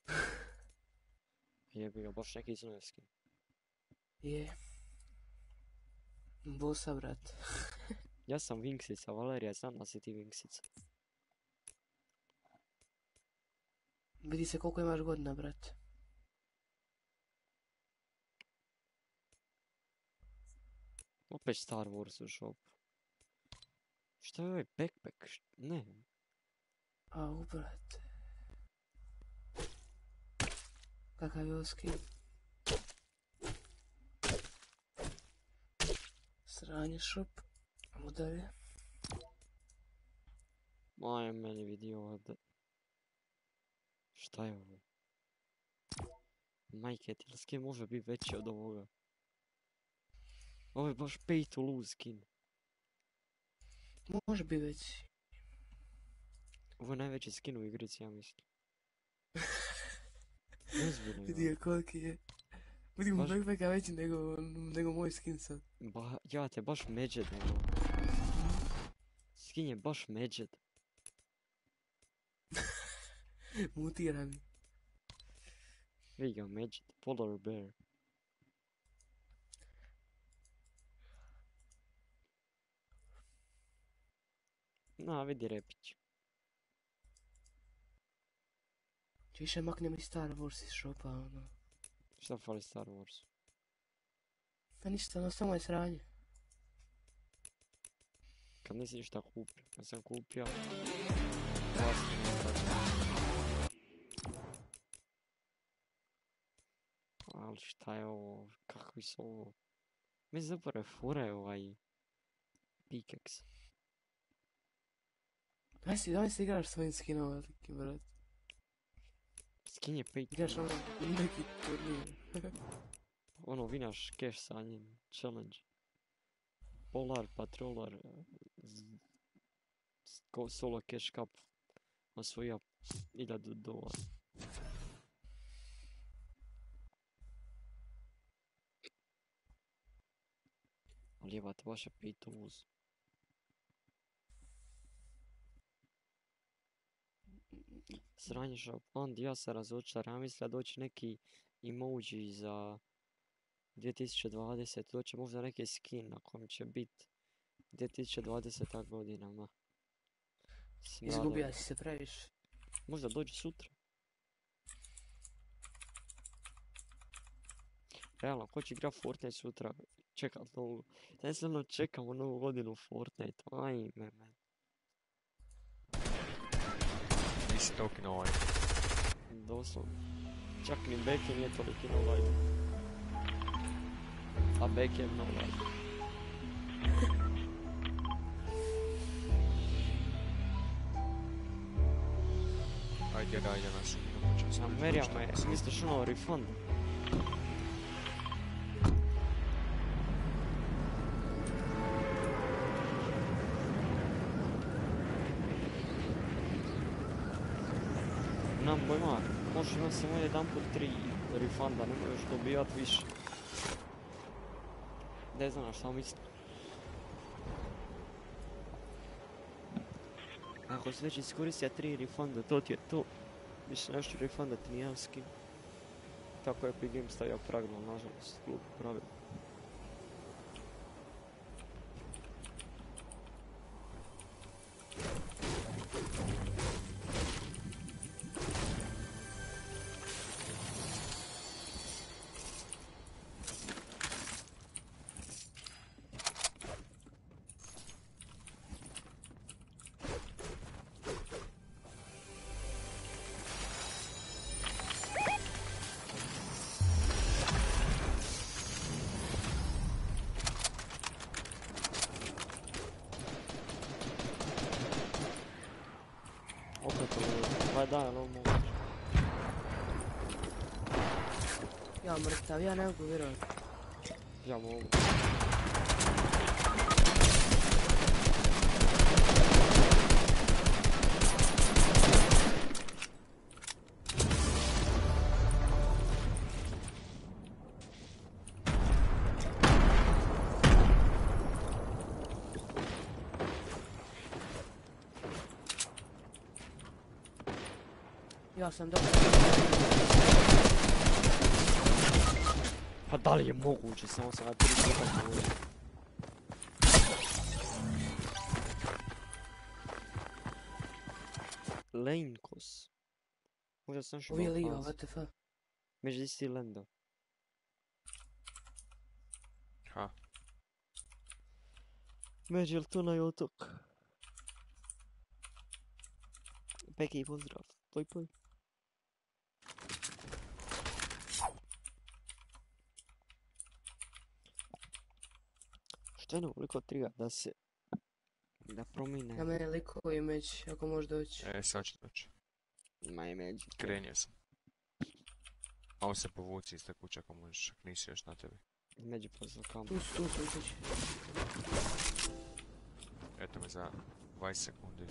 Jebi ga, baš neki znoj skin. Je. Bosa, brat. Ja sam Vinksica, Valerija, znam da si ti Vinksica. Vidi se koliko imaš godina, brat. Opet Star Wars u shopu. Šta je ovaj backpack? Ne. Au, brate. Kakav je ovo skin? Sranje shop. Ajmo dalje. Aj, meni vidio ovdje. Šta je ovo? Majke, ti skin može biti veći od ovoga. Ovo je baš pay to lose skin. Može bi veći. Ovo je najveći skin u igrici, ja mislim. Ozbiljno Vidi je. ga koliki je. Vidi mu Baš- backpacka veći nego moj skin sad. Ja te baš međed ovo. Skin je baš međed. Mutira mi. Vidi ga međed. Polar bear. Na, vidi repić. Više maknem i Star Wars iz shopa, ono. Šta fali Star Wars? Pa ništa, ono samo je sranje. Kad nisi ništa kupio. Ja sam kupio. Vlastno ali šta je ovo? Kakvi su ovo? Mi zapravo furaju ovaj pickaxe. Daj si igraš svojim skinom, veliki brat. Skin je pay to Igraš lose. ono neki turnir. Ono, vinaš cash sa njim, challenge. Polar Patroller, solo cash cup, osvojio $1000. Ali jebate, baš je pito uz. Sranje shop, onda ja sam razočaran, ja mislila doći neki emoji za 2020, doće možda neki skin na kojem će biti 2020. godina, ma. Izgubija si se previše. Možda dođe sutra. Realno, ko će igrat Fortnite sutra? Čekat novu... Jednostavno čekamo novu godinu Fortnite. Ajme, man. Nisi toliki novaj. Doslovno. Čak ni Beke nije toliki novaj. A Beke je novaj. Ajde, nas idemo čas. A Merija me, misliš ono refund? Nam pojma, možeš imati samo jedan put 3 refunda, ne možeš dobijat više. Ne znam na šta mislim. Ako se već iskoristija 3 refunda, to ti je to. Više nešto refunda ti nijedan skin. Tako je Epic Games stavio pravilo, nažalost, glupo pravilo. Da, ali ovo moguće. Ja mrtav, ja ne mogu vjerovat. Ja mogu. Ja sam dobro. Pa da li je moguće, samo sam na 3 puta mogu. Lejnkos. Možda sam što Ovi je Lio, WTF. Među si Lendo. Ha. Među, jel to na otok? Peki, pozdrav. Poj, poj. Što je ovoliko triga da se... Da promine... Na mene liko image, ako može doći. Sad će doći. Ima image. Krenio sam. Malo se povuci iz te kuće ako možeš, ak nisi još na tebi. Image pozdrav kam. Tu su izaći. Eto me za 20 sekundi.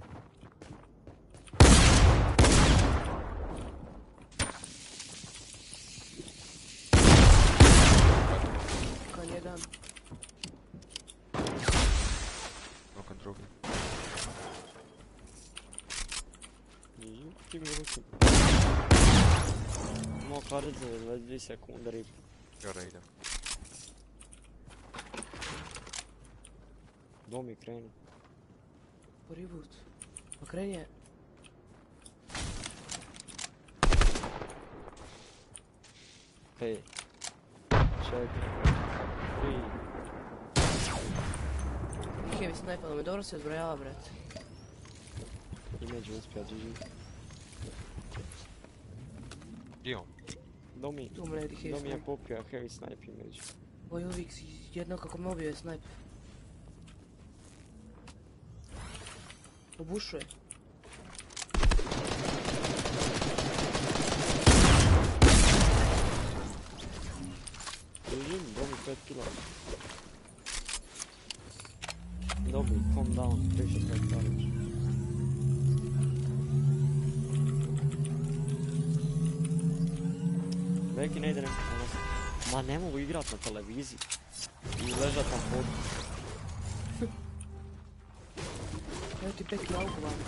Kan jedan. Nokan drugi. Ti mi ruku. Imao kardice za 22 sekunde rip. Jora idem. Domi kreni. Po reboot. Pa krenje. Pet. 4. 3. Heavy sniper, me dobro se odbrojava, brate. Image uspija, GG. Gdje on? Domi. Tu me negdje heavy Domi je sniper. popio heavy snipe image. Ovo je uvijek jedno kako me obio je sniper. Obušuje. kila. Dobri, calm down, više pretvaraš. Beki ne ide ne... Ma ne mogu igrat na televiziji. I ležat na podu. Evo ti Beki auku van.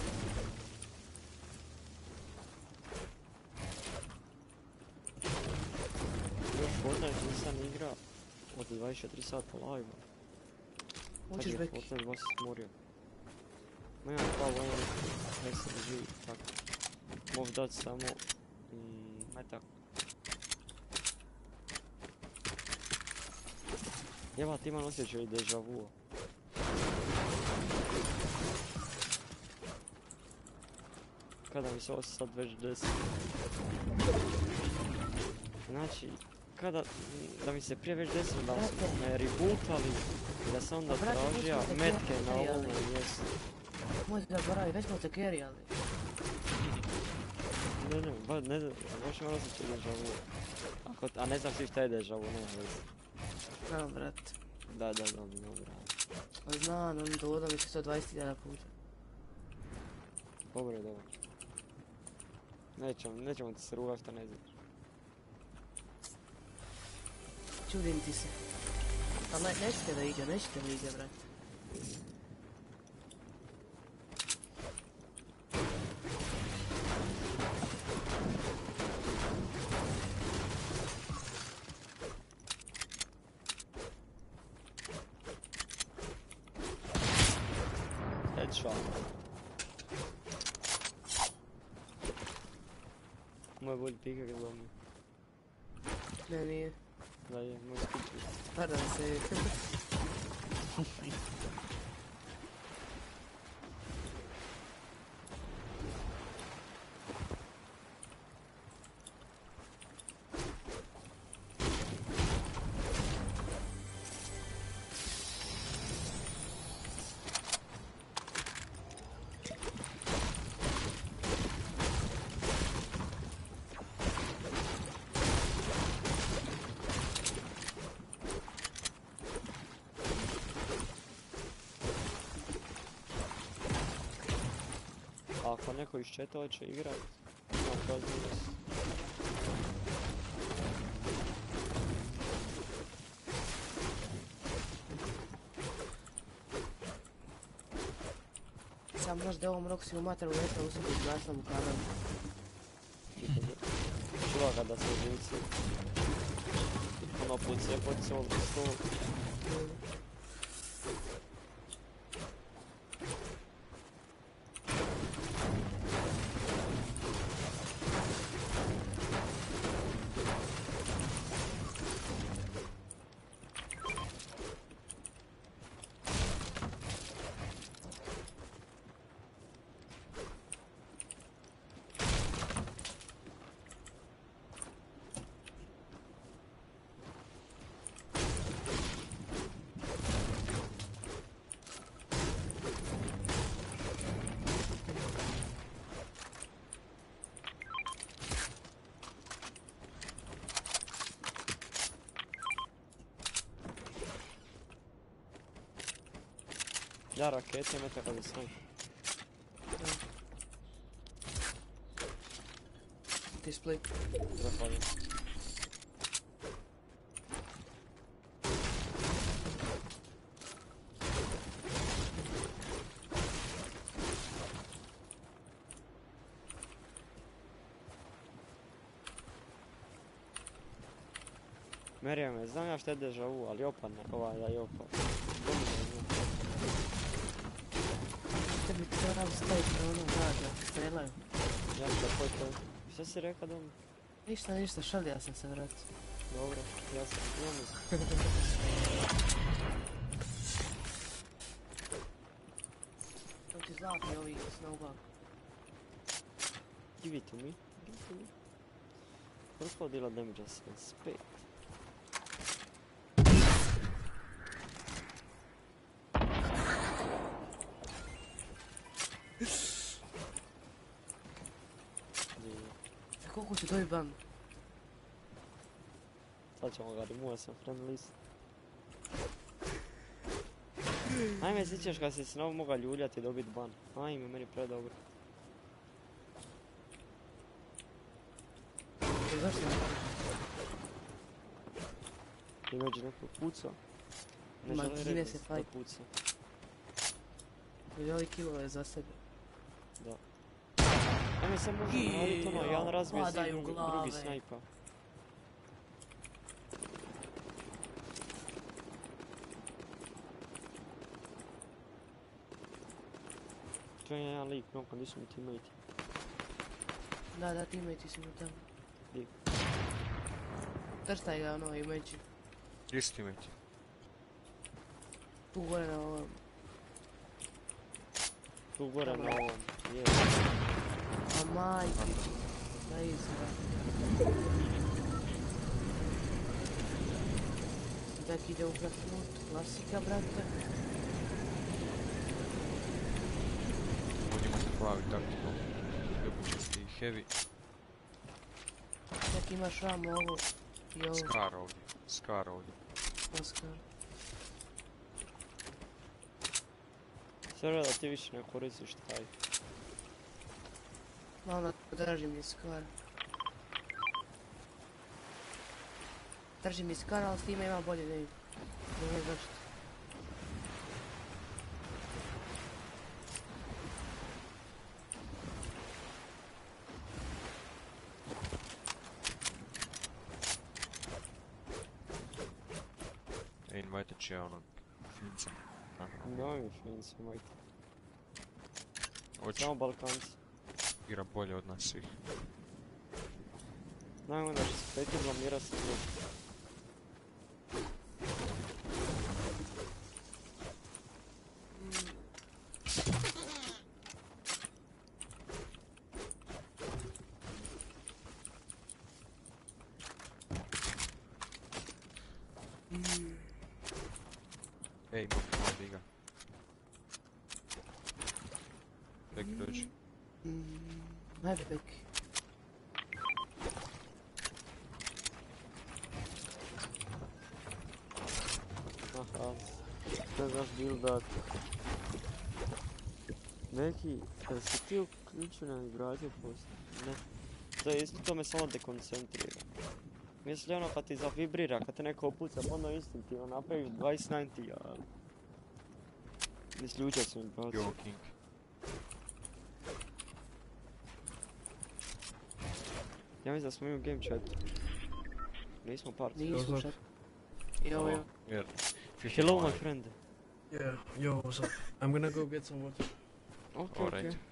Još Fortnite nisam igrao od 24 sata live. Hoćeš Beki? Fortnite baš smorio. Ma imam dva vojena, ne se živi, tako. Mogu dati samo... metak. Jebat, imam osjećaj deja vu. Kada mi se ovo sad već desi. Znači, kada, da mi se prije već desilo da su me rebootali i da sam onda tražio metke na ovome mjestu. Moj zaboravi, već smo se kerijali. Baš imam osjećaj deja vu. A ne znam svi šta je deja vu, nema veze. Znam, brat. Da, dobro. Ali znam, on doda mi se 120.000 puta. Dobro. Nećemo ti se rugat što ne znaš. Čudim ti se. Ali nećete da iđe, brat. Headshot. Moj bolj pika kad glumi. Ne, nije. Da je, moj spiču. Pardon se. Ako neko iz chatova će igrat, imam prozirnost. Sam znaš da ovom roku si u materu letra usuti izglasnom u kanalu. Čuva ga da se živci. Ono pucije pod svog stolu. Ja rakete meta kada sam. Display. Zahvaljujem. Merijeme, znam ja šta je deja vu, ali opadne, da je opad. Tebi trebam staviti na ono da strelaju. Ja da pojte. Šta si rekao doma? Ništa, šalija sam se, vrat. Dobro, ja sam imam. To ti zlatni ovi snowball. Give it to me. Koliko dila damage-a sam? 5. Za koliko će dobi ban? Sad ćemo ga remova sam friend list. Ajme, sjećaš kad si se novo mogao ljuljati i dobit ban. Ajme, meni predobro. Zašto? I među neko puca. Ne Ma, žele gine reći se da fajt. puca. Želi kilove za sebe. Da. Ajme, sad možemo raditi ono, jedan razbije se padaju drugi glave. snajpa. To je jedan lik, no, kad nisu mi teammate. Da, teammate si mu tamo. Di? Trstaj ga ono, imajući. Gdje si teammate? Tu gore na ovom. Tu gore na ovom, je. A majke. Da izra. Tak ide u platnut. Klasika, brate. Ovdje imate pravi taktiku. Ljubičasti i heavy. Tak imaš vam ovo. I ovo. Scar ovdje. Scar ovdje. Oskar. Sve da ti više ne koristiš taj. Malo drži mi skar. Drži mi skar, ali s time ima bolje ne. Ne znam zašto. Invite će onog Finca. Novi Finci, majte. Hoće Samo Balkanci. igra bolje od nas svih. Najmo da će se peti blamira se drugi. Ej, imam malo diga. Beki dođi. Ajde, Beki. Aha, ne znaš buildat. Neki, kada si ti uključio na vibraciju poslije? Ne. To je isto, to me samo dekoncentrira. Misli ono kad ti zavibrira, kad te neko opuca, pa onda instinktivno napraviš 20-90, a... Isključio sam vibraciju. Yo, King. Ja mislim da smo mi u game chatu. Nismo party. Nismo šat. I ovo je. Jer... Hello my friend. Yeah, yo, what's up? I'm gonna go get some water. Ok, Alright. ok.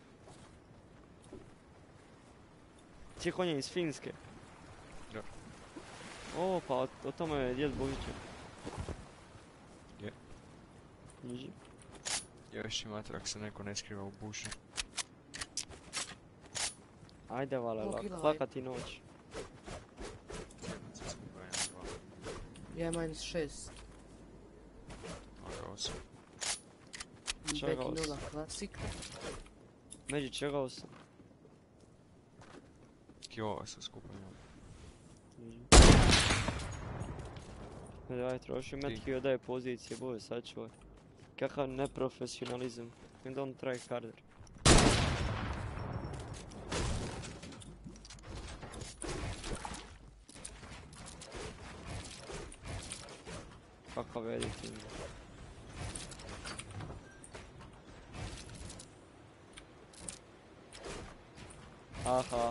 Čih on je iz Finske. Da. O, pa o tome je djed Božića. Je. Niži. Još imate ako se neko ne skriva u bušu. Ajde valela, Kila, kvaka ti noć. Ja minus 6. Ali 8. Čega Beki osam? 0 klasika. Među čega osam? Kilova se skupa imamo. Niži. Daj, troši metki i odaje pozicije, bože sačuvaj. Kakav neprofesionalizam. And don't try harder. Kakav editing. Aha.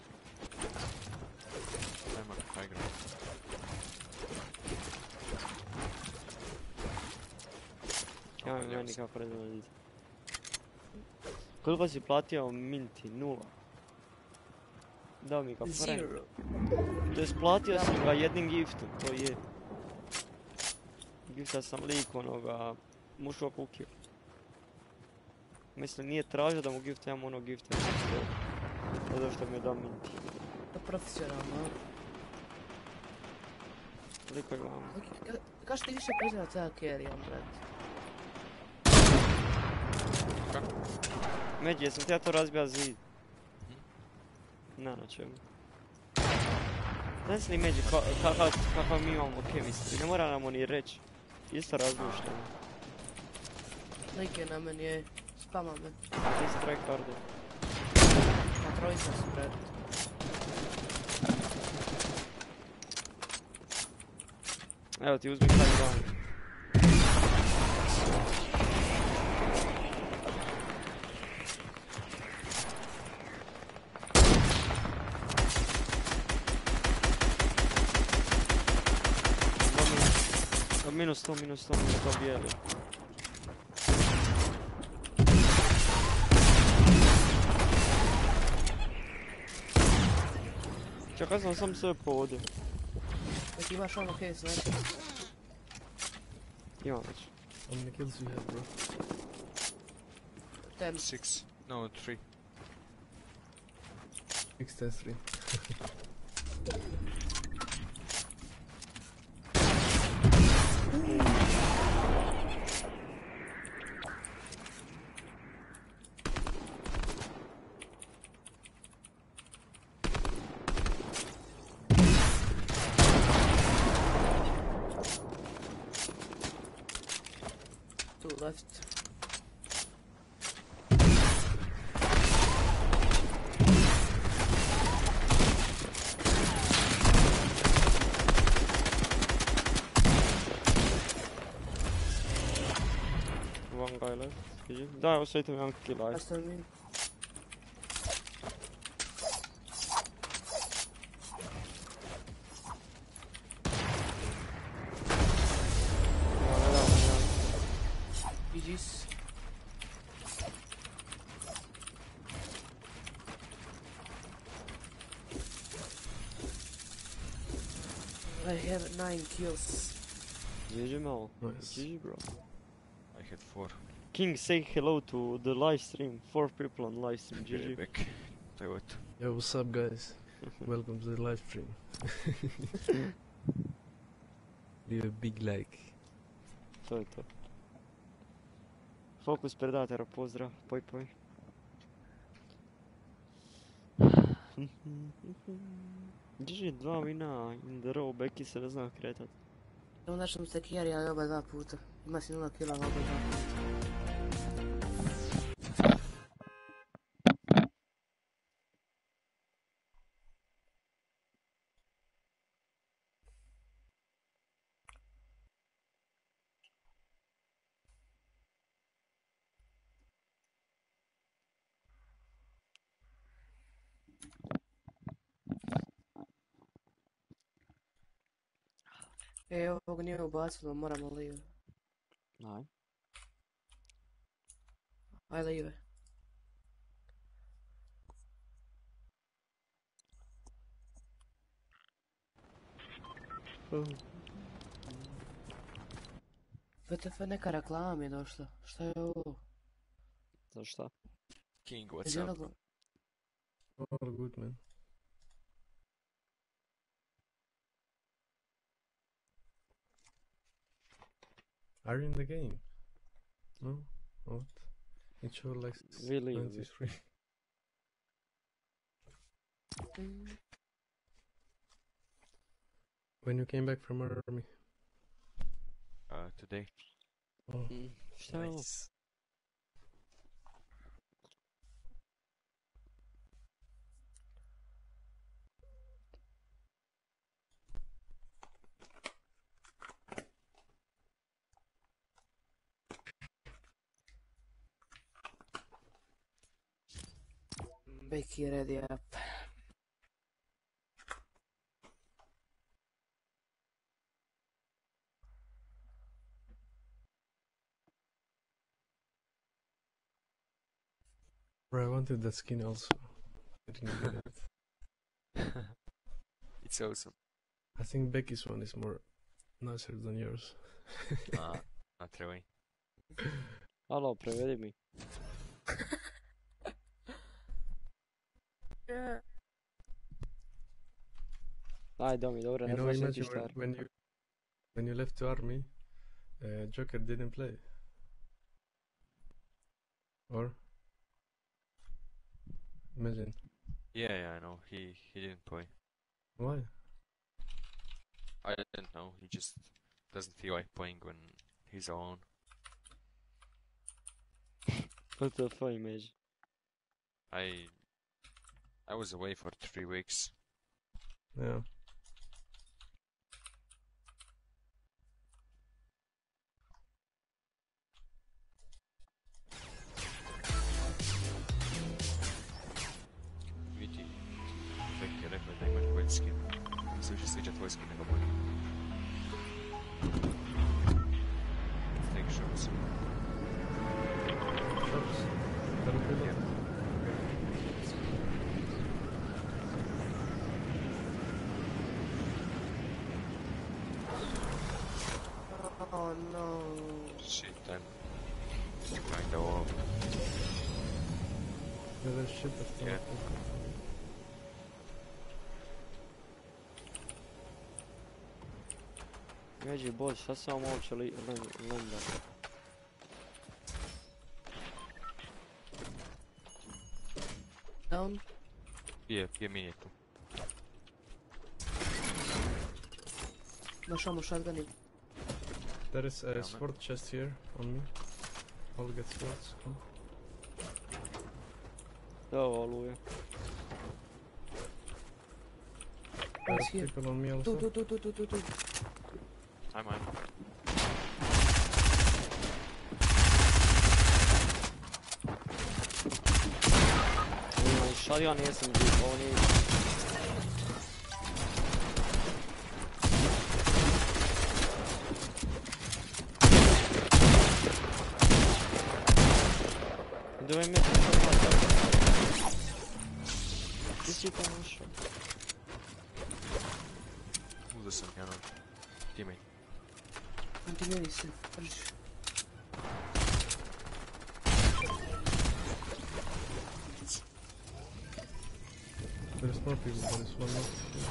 Nema kaj igra. Evo mi meni kako razvoditi. Koliko si platio minti? 0. Dao mi ga friend. Zero. To jest platio sam ga jednim giftom, to je. Gifta sam lik onoga muškog kukija. Mislim nije tražio da mu giftam ono gifta. Zato što mi je dao minti. To profesionalno. Toliko imamo. Kaš ti više priznao cijela Carrion, brate? Međi, jesam ti ja to razbija zid? Na čemu? Znaš li Međi, kakav mi imamo chemistry, ne mora nam ni reći. Isto razmišljamo. Slike na meni je. Spama me. Ti si tryharder. Na trojica su pred. Evo ti uzmi high ground. Minus 100, minus 100 bijeli. Čekaj, sam sve povode. Nek imaš ono case, znači. Imam već. How many kills you have, bro? 10. 6. No, 3. 6 test 3. Two left. One guy left. Daj, osvijete mi jedan kill, ajde. That's what I mean. GG's. I have 9 kills. GG malo. Nice. GG bro. I had 4. King, say hello to the live stream. 4 people on live stream, Get GG. it back. Toyota. Yo, what's up, guys? Welcome to the live stream. Leave a big like. To je to. Fokus Predatera, pozdrav. Poj, poj. GG, 2 vina in the row, Becky se ne zna kretat. Evo našem se Kijari, ali oba 2 puta. Ima si 0 kila oba 2 puta. Ovog nije ubacilo, moramo leave. Aj. Aj leave. VTF neka reklama mi je došla. Šta je ovo? Za šta? King, what's up? All good, man. Are you in the game? No? What? It showed like Really? 93. When you came back from our army? Today. Oh, Šta je ovo? Nice. Becky ready up. bro, I wanted that skin also. I didn't get it. It's awesome. I think Becky's one is more nicer than yours. Not really. Alo, prevedi mi. Aj, Domi, dobro, ne You know, znaš imagine niti šta. when you left the army, Joker didn't play. Or? Imagine. Yeah, I know. He didn't play. Why? I didn't know. He just doesn't feel like playing when he's alone. What the fuck, image? I was away for 3 weeks. Yeah. Vidi, Bek je rekao da imaš bolji skin. Mi se više sviđa tvoj skin nego bolji. Take shots. Shots. Battlefield. Oh no. Shit, then. Behind the wall. Yeah, there's shit that's still Yeah. up there. Međi bot, šta sam vam uopće lenda? Down. Pije mini tu. Našamo shotgunim. There is a man. sword chest here on me. I'll get swords. Come. Da, oluje. There's here. people on me also. Tu. Ajmo. Shotgun SMG, ovo nije... Do I make it so hard? Ti si tamo ušao. Uzeo sam jedan teammate. Antimiri se. Prži. There's more people, there is one more.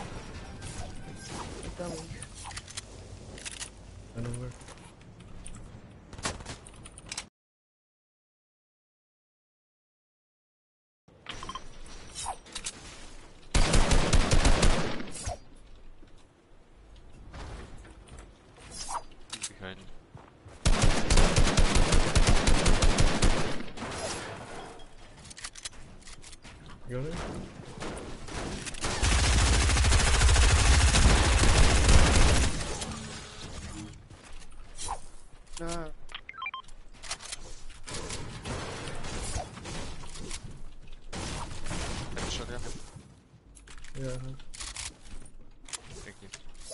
Tamo ih. I know where. He's behind. Got it? Na. Have a shotgun? Yeah, I have. Thank you.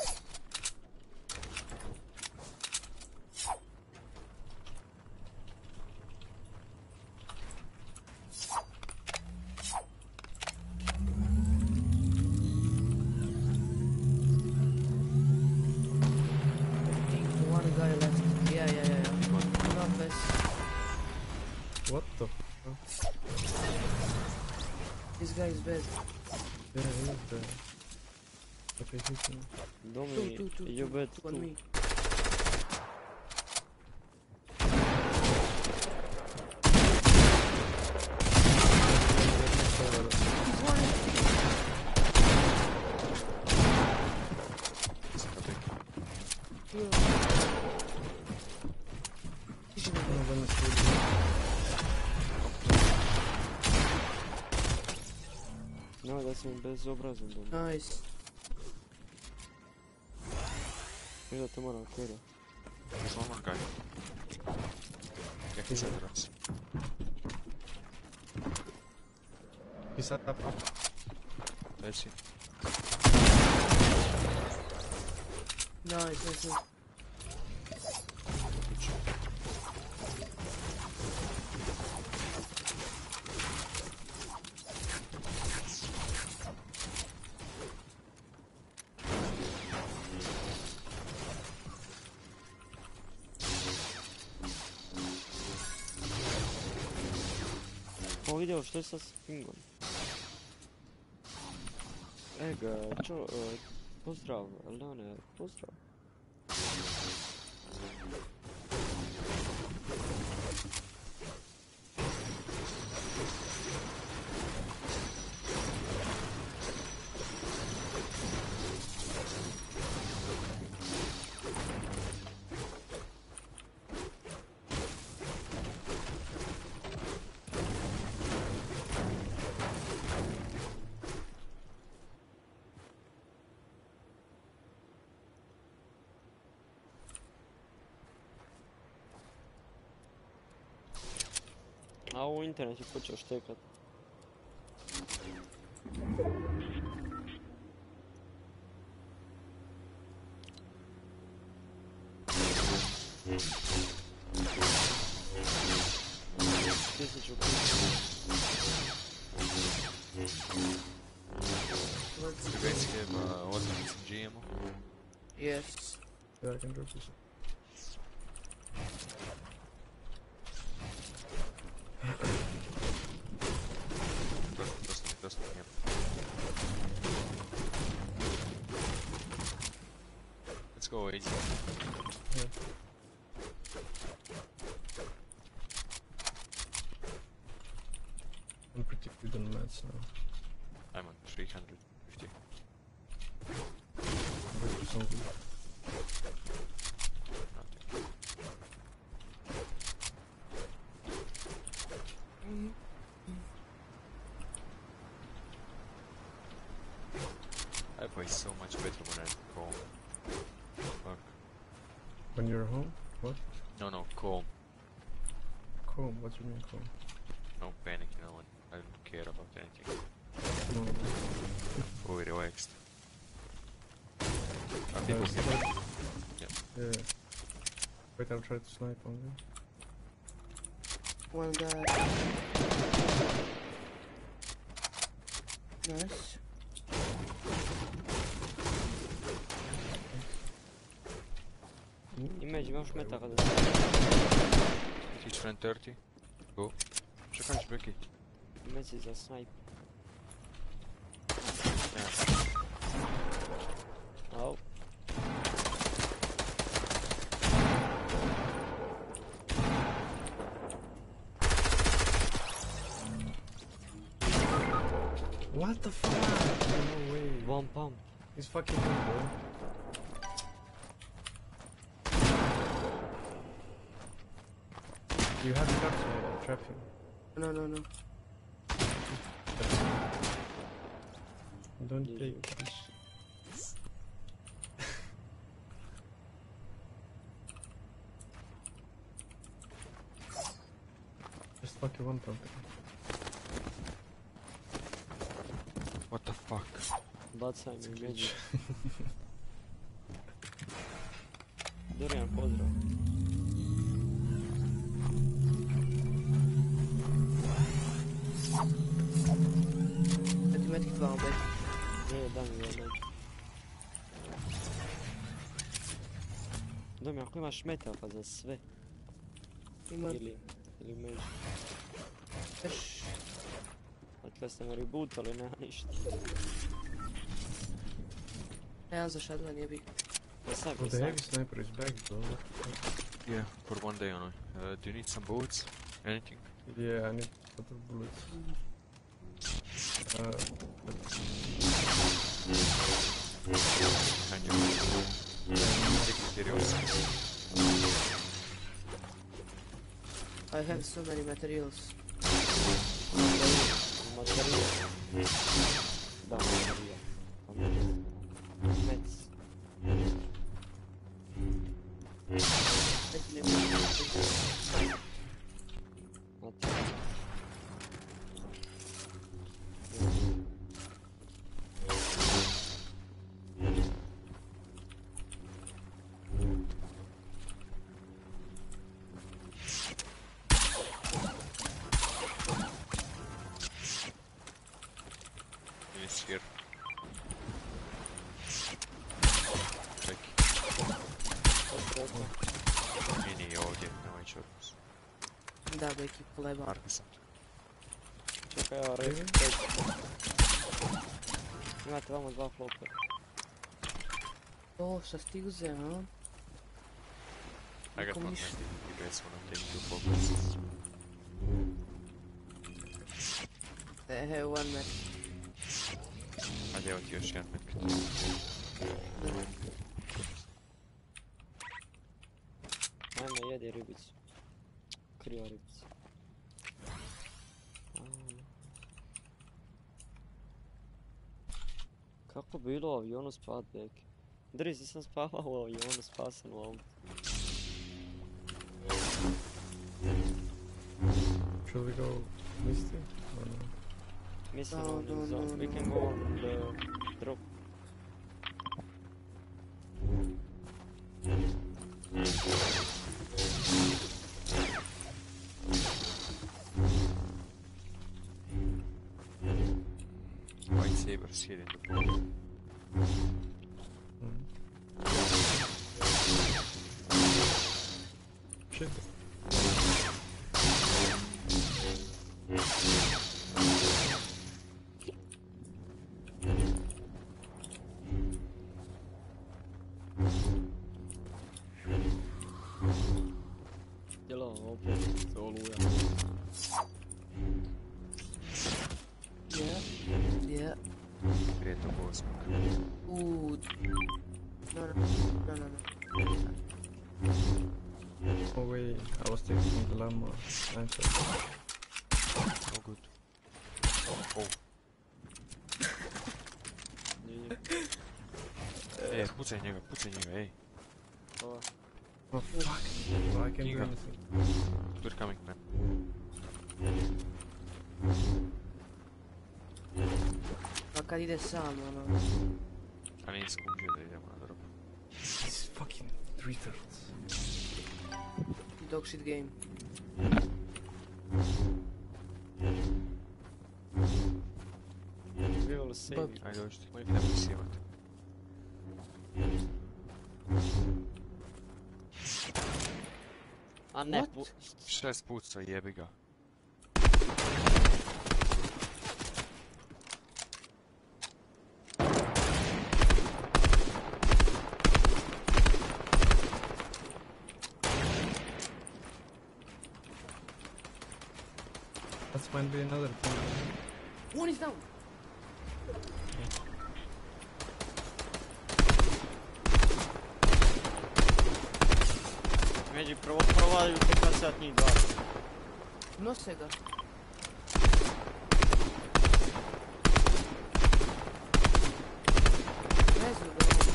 The one guy left. Yeah. Not best. What the? This guy is bad. Yeah, he is there. Okay, hit him. Domi, Two. you bet On tu. me. Is it a big? No, then it's really No, da sam bezobrazan, Domi. Nice. Možda te moram kvera. There's one more guy. Yeah, he's under us. He's up. Let's see. Nice. Good shot. O, vidio, što je sad s pingom? Pozdrav, Leone, pozdrav. A ovo internet je počeo štekat. Tisuću kuna. You guys have Ultimate in GMO? Yes. Yeah, I can drop this. Dosta, yeah. Let's go easy. Yeah. I'm pretty good on mats now. I'm on 350. But some good. Nothing. I play so much better when I'm calm. Fuck. When you're home? What? No, calm. Calm? What do you mean calm? No panic, you know, and I don't care about anything. No. Fully relaxed. Are people Nice. here? Yeah. Wait, I'll try to snipe on you. One guy. Nice. Image imaš metaka da se... Teach friend 30. Go. Čekaj, Becky. Image si za snipe. Yeah. Au. What the fuck? No way. One pump. He's fucking good, bro. You have traps, man. I'll trap him. No. Don't GG. take this. Just fucking one pump. What the fuck? Bacaj mi image. Dorijan, pozdrav. Da ti metik dva obet. Ne, da mi je Domi, ako imaš metaka za sve, Ima ili među. još... Od kad ste me rebootali, nema ništa. Nemam za shotgun je big. Da sad Oh, the heavy sniper is back, bro. Yeah, for one day only. Do you need some bullets? Anything? Yeah, I need a lot of bullets. Behind you. Take materials. I have so many materials. Materijal. Da, materijal. Mec. Neki ne mogu. Materijal. It's here. Check. Mini je ovdje, na ovaj čorpus. Da, Beki, koleba. Marka sam. Čekaj, ja reći. Imate vamo dva flopera. O, šta si ti uzeo, a? I got one Niš. med. You guys wanna take two focus? I have one med. Ajde, evo ti još jedan medkit. Ajme, jedi ribicu. Kriva ribica. Kako bilo u avionu spavat, Beki? Drizi sam spavao u avionu, spasan u autu. Should we go Misty? Or no? Mislim No, on no, is no, we no. can go on the drop. Lightsabers hitting the ball. Shit. Djelo opet oluja. Yeah. Prije to Bosmak. Ooh. No. Oh wait, I was taking the llama. I'm sorry. Oh good. Oh. Nije. Pucaj njega, ej. Ova. Oh fuck. I can't do Kinga. anything. We're coming, man. A kad ide sam, ono. A nije skužio da idemo na drop. These fucking retards. Dog shit game. We will save you. Ajde dođite, idemo sivat. A ne, What? 6 puca, jebi ga. That might be another thing. One is down. Međi provadaju tek kad sad njih dva. Nose ga. Ne znam da je.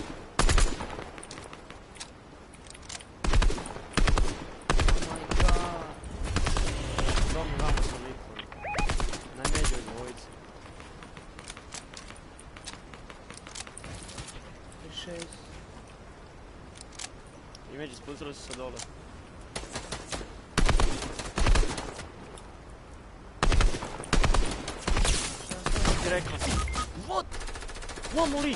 Oh my god. Domi vamo su likovi. Na međoj dvojici. 6. I međi spustili su se dole. Direktno. What? One more lead.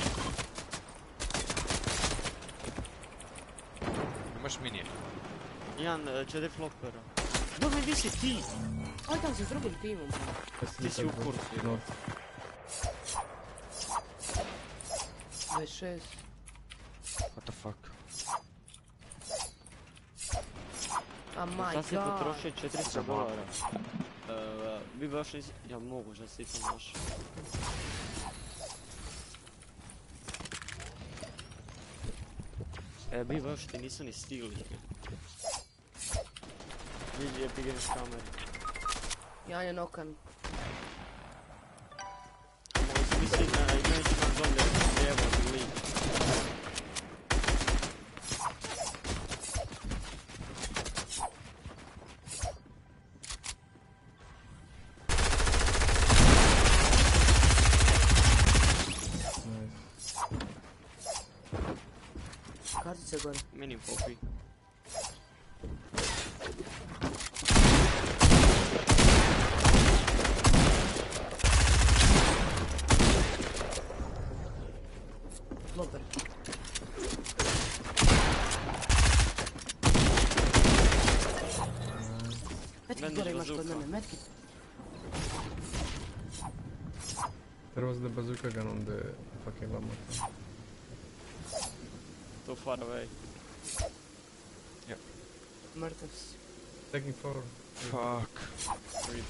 Imaš minije. Jedan, 4 flopera. Domi, di si ti? Aj tam se s drugim timom. Ti si u kursu. No. 26. What the fuck? Oh my Sad si god. potrošio 400 dolara. Vi baš nisi... Ja mogu, že si to našao. Bi baš ti nisu ni stigli. Vidi je Epic Games kamere. Jedan je nokan. Mogu si mislit na imajući nam dolje lijevo ili... Kartice gore. Mini popi. Loper. Medkit Bandage gore imaš kod bazooka. mene, medkit. There was the bazooka gun on the fucking llama. Too far away. Mrtav si. Taking 4. Fuck. Rip.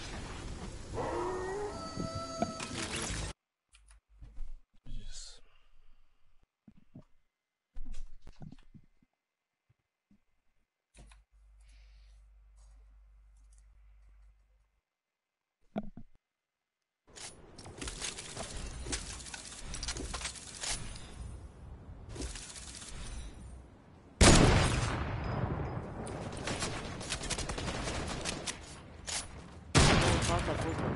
Aha, pozdrav.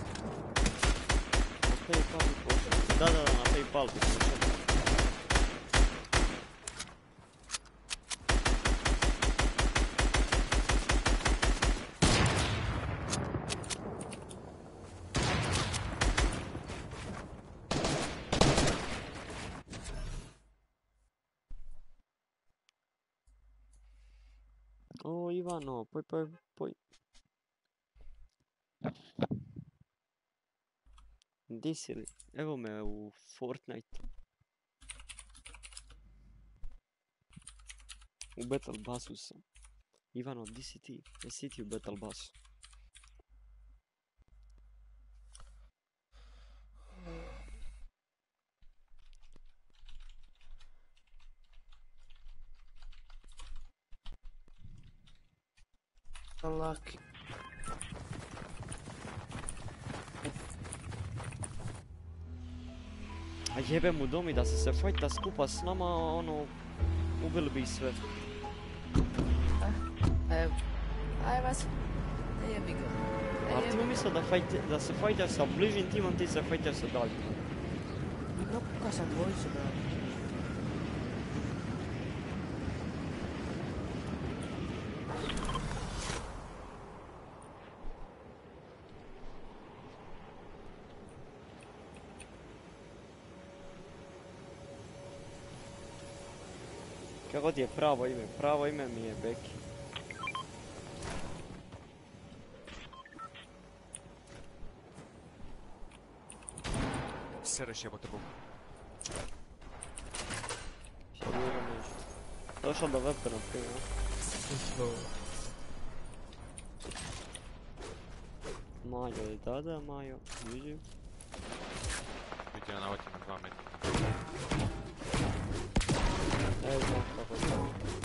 Na Paypal bi pošao. Da, na Paypal bi pošao. O, Ivano, poj. Di si li? Evo me u Fortnite. U Battle Passu sam. Ivano, di si ti? Jesi ti u Battle Passu? Unlucky. A jebe mu domi da se fajta skupa s nama, ono, ubili bi ih sve. Evo. Aj vas. Ne jebi ga. A ti umjesto da se fajtaš sa bližim timom, ti se fajtaš sa daljim. Kako sam dvojicu, brate? Kako ti je pravo ime? Pravo ime mi je Beki. Sereš jebote Bog. Šta bi ovo nešto? Došao do weapona prije, ne? Slow. Majo je da, Majo. Vidim. Vidio ja navati na 2 metra. Ne znam kako to.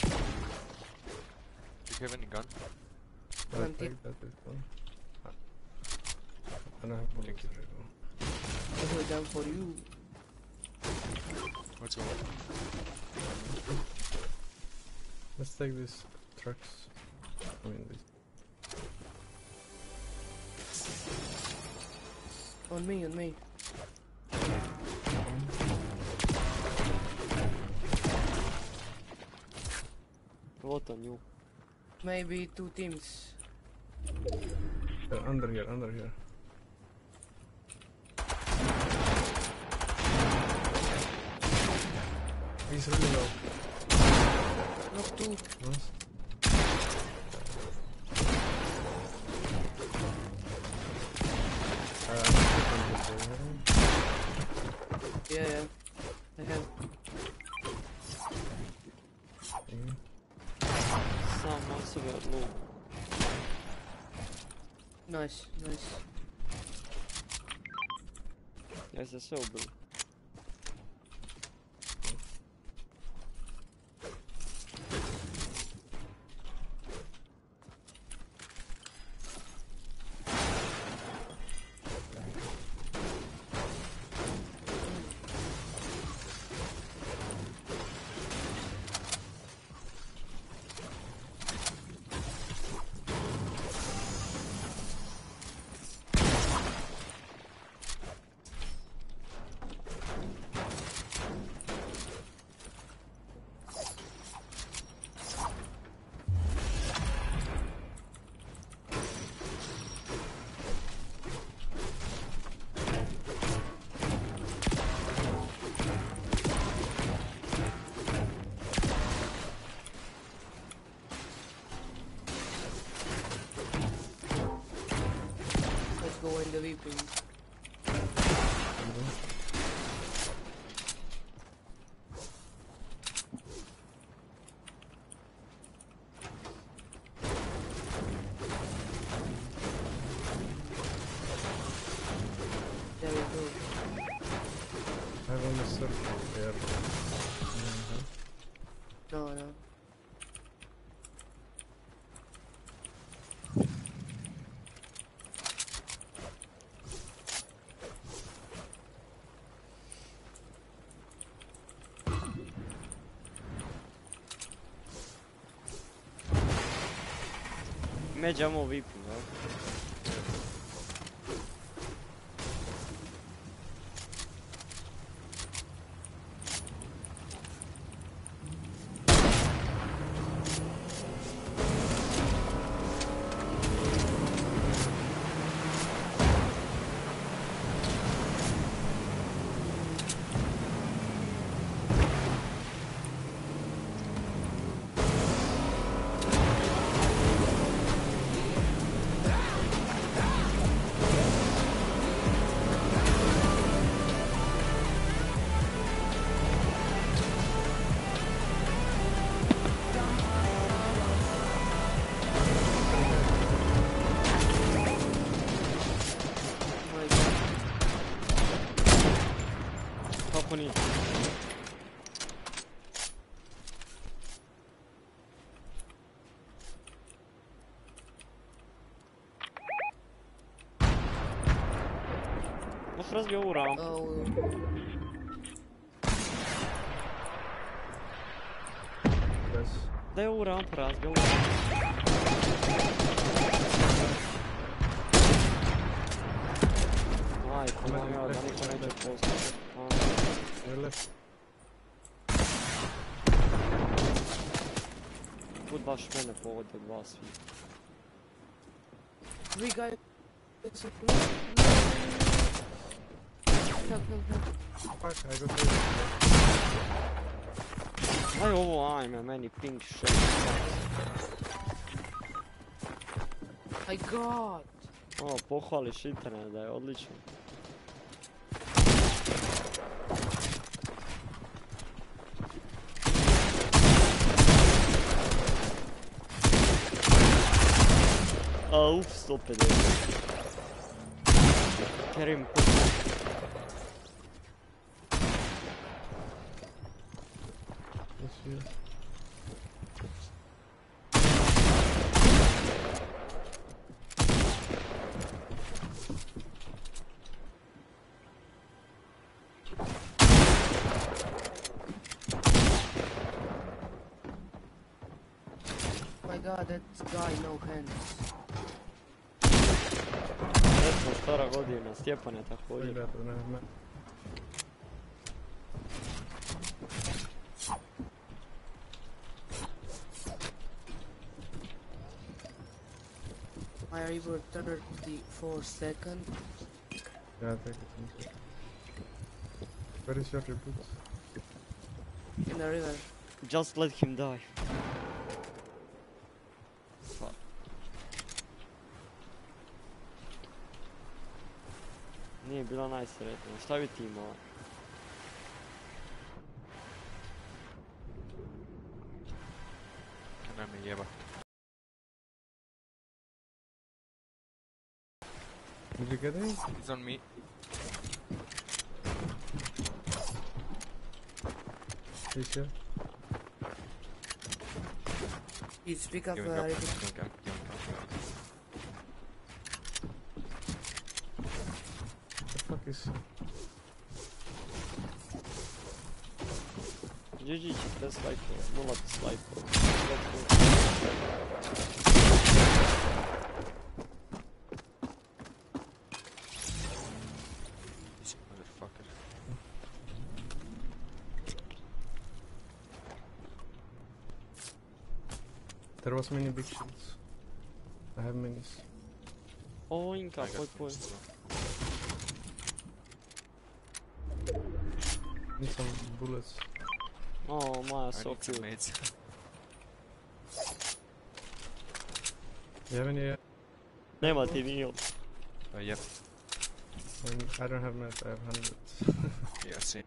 Do you have any gun? I'll One take that this one. And I have bullets Thank you. to go. I go down for you. Let's go. Let's take these trucks. I mean these. On me. What on you? Maybe 2 teams. Under here. He's really low. Knock 2. Nice. Yeah. I have. Sam na sebe odluku. Nice. Ja se sve ubili. Let's go in the weeping. There we go. I have only circle there. No. Međamo vipu, da? Kako nije? Možeš razbiti ovu rampu? Bez. Daj ovu rampu razbiti, ovu rampu. Majko, mam ja da niko neće postati. Jele? Kud baš mene povode dva svi. We guys. Fuck, I got rid. Daj ovo ajme, meni ping shit. My god. O, pohvališ internet da je odličan. A, uf, 150. Kerim, Yes, here. My god, that guy no hands. recimo stara godina, Stjepan je također. Look at that, man. I river 34 seconds. Yeah, take it. Thank you. Where is your reboot? In the river. Just let him die. Fuck. Nije bilo najsretnije, šta bi ti imao? Ne me jeba. Did you get it? He's on me. He's here. Please pick up Giving up. river. Giving up. The fuck is... GG, bez lajkova, 0 lajkova. This motherfucker. There was many big shields. I have minis. O, Inka, I got poj, poj. finished as well. Need some bullets. O, Maja, I so need some cute. mates. You have any? Nema ti nio. Yep. I don't have mats, I have 100. Yeah, same.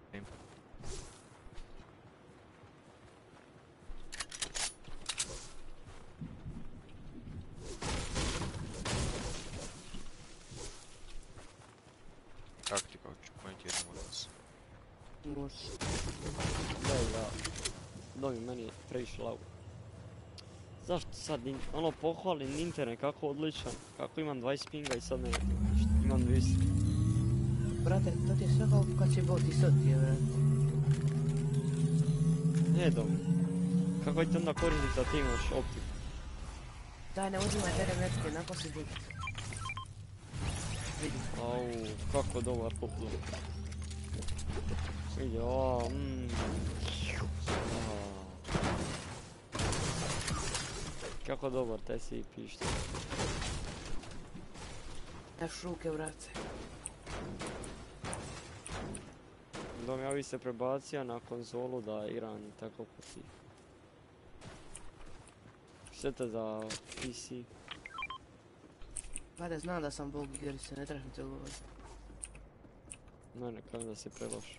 Kako ti kako ću pojenti jednom od vas? Može. Daj da, dobi meni fresh love. Zašto sad, ono, pohvalim internet kako odličan, kako imam 20 pinga i sad ne ništa, imam 200. Brate, to ti je sve kao kad će bot i sad ti je, brate. Ne dobro. Kako ti onda koristiti da ti imaš optiku? Daj, ne uzimaj te remetke, nakon si bit. Vidi. Au, kako dobar poplov. Vidi, o, Kako dobar taj si pišta. Daš ruke, brate. Dom ja bi se prebacio na konzolu da igram tako ko ti. Šteta za PC. Brate, znam da sam bog igrice, ne trebaš mi to govoriti. Ne, ne kažem da si preloš.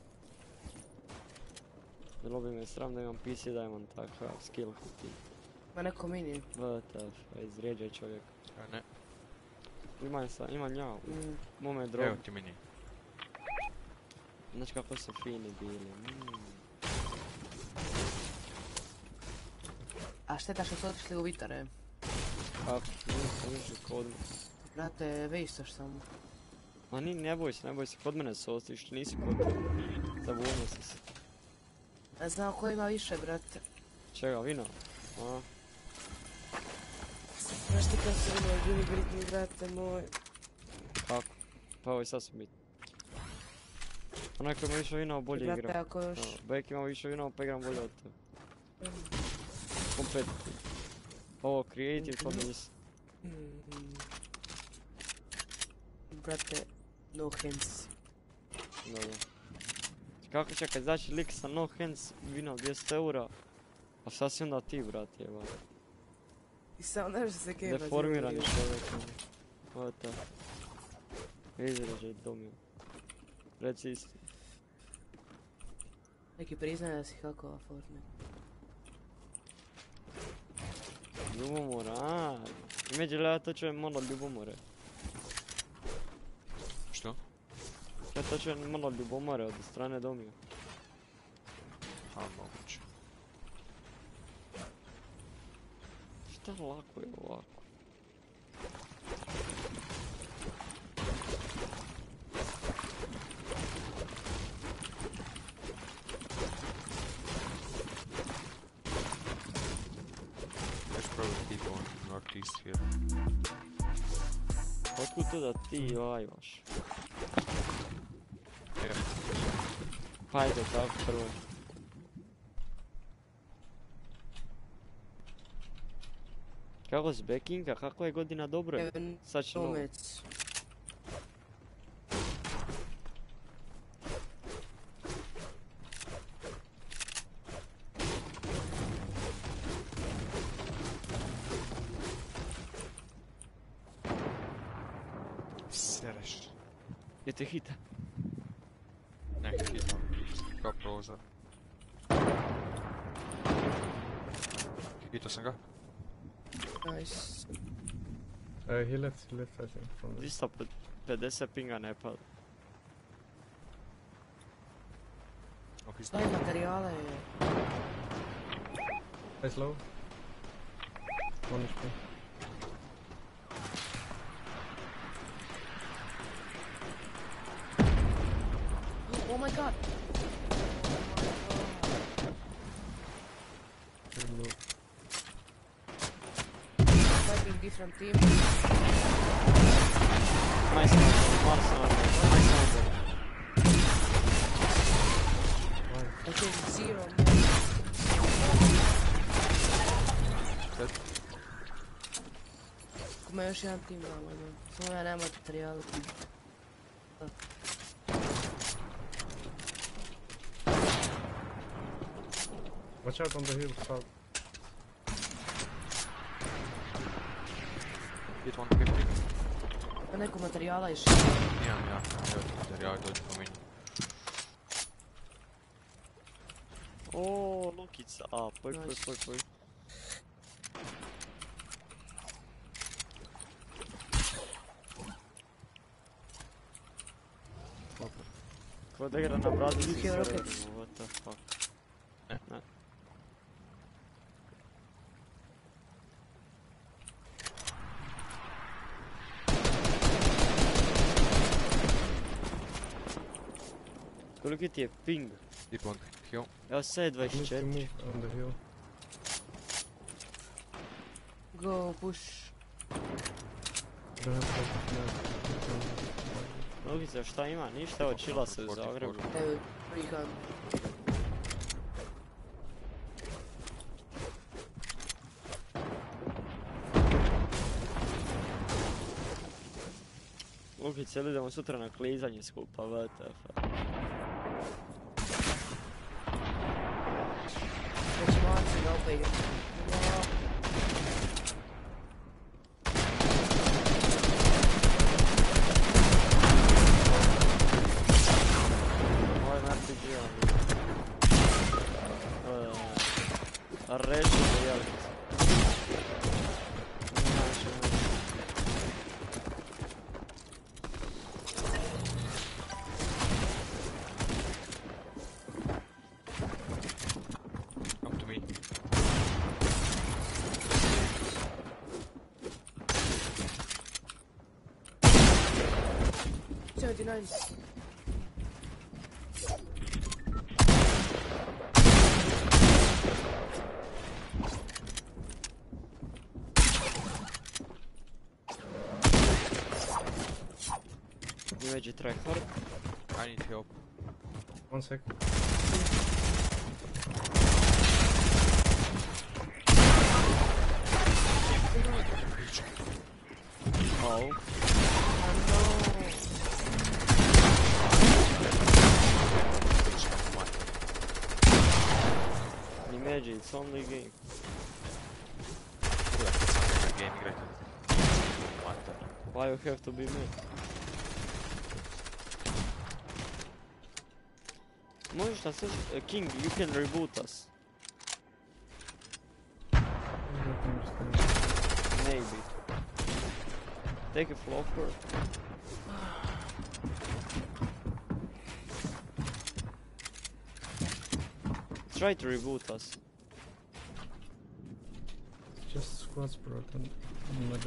Bilo bi me sram da imam PC da imam takav skill kao ti. Ma neko mini. WTF, izrijeđaj čovjek. A ne, Imam njao. Mm. Mome drog. evo ti mini. Znači kako su fini bili. A šteta što su otišli u vitare. Kako? Nisam više kod me. Brate, vi isto što samo. Ma ne boj se, kod mene su otišli, nisi kod tebe. Zabunio sam se. Ne znam ko ima više, brate. Čega, vino? A? Znaš ti kad su imali bili bitni, brate moj. Kako? Pa ovo je sasvim bitno. Onaj koji ima više vina, bolje Brate, igra. ako još... Bek ima više vina, pa igram bolje od tebe. Kompetitiv. Ovo creative, to nisi. Brate, no hands. Dobro. Kako čekaj, znači lik sa no hands vina 200 eura, a šta si onda ti, brate, jeba? I samo nešto se keba. Deformirani čovjek, ovo je to. Izrađaj domio. Reci istinu. Neki priznaje da si hakova Fortnite. Ljubomora, aaa. Među gleda to čujem malo ljubomore. Što? Ja to čujem malo ljubomore od strane domija. A, moguće. Šta lako je ovako? There's probably people in northeast here. Otkud to da ti lajvaš? Yeah. Pa ajde tako prvo. Kako s backinga? Kako je godina dobro? Sad će novo. Gomec. Sereš. Je te hita? Neki hitam. Kao prozor. Hitao sam ga. Nice. He left I think from this. 250 pinga ne pada. Oh, he's Stavim materijale. Nice low. 1 HP. Oh my god. Good low. Fighting different team. Nice number. Nice. I think 0. dead. Ima još jedan tim tamo, samo ja nemam materijale. Watch out on the hill, south. Hit 150. Ima neko materijala još. Imam ja. Evo ti materijal, dođi po meni. O, lukica. A, poj. Ko da igra na Brazil UK serveru, Rockets. what the fuck. Ne. Koliki ti je ping? Hit 1 kill. Evo sve je Need to 24. move on the hill. Go push. Don't have focus now. Lukica, šta ima? Ništa, evo chilla se u Zagrebu. Evo, priham. Lukica, idemo sutra na klizanje skupa, WTF. Već manci ga opet igra. Ovo je RPG, reći reality. 79. You made you try hard. I need help. 1 sec. Oh. Imagine, it's only a game. Game igrajte. Why you have to be me? Možeš nas King, you can reboot us. I don't understand. Maybe. Take a flopper. Try to reboot us. It's just squads broken. Matter.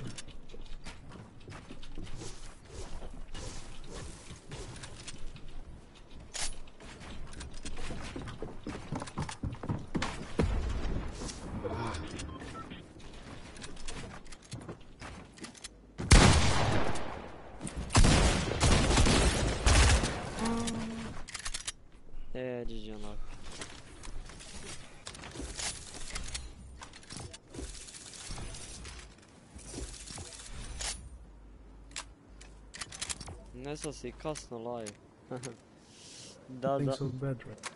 Yeah, GG unlock. Nesao si kasno live. Da, Things da. so bad, right?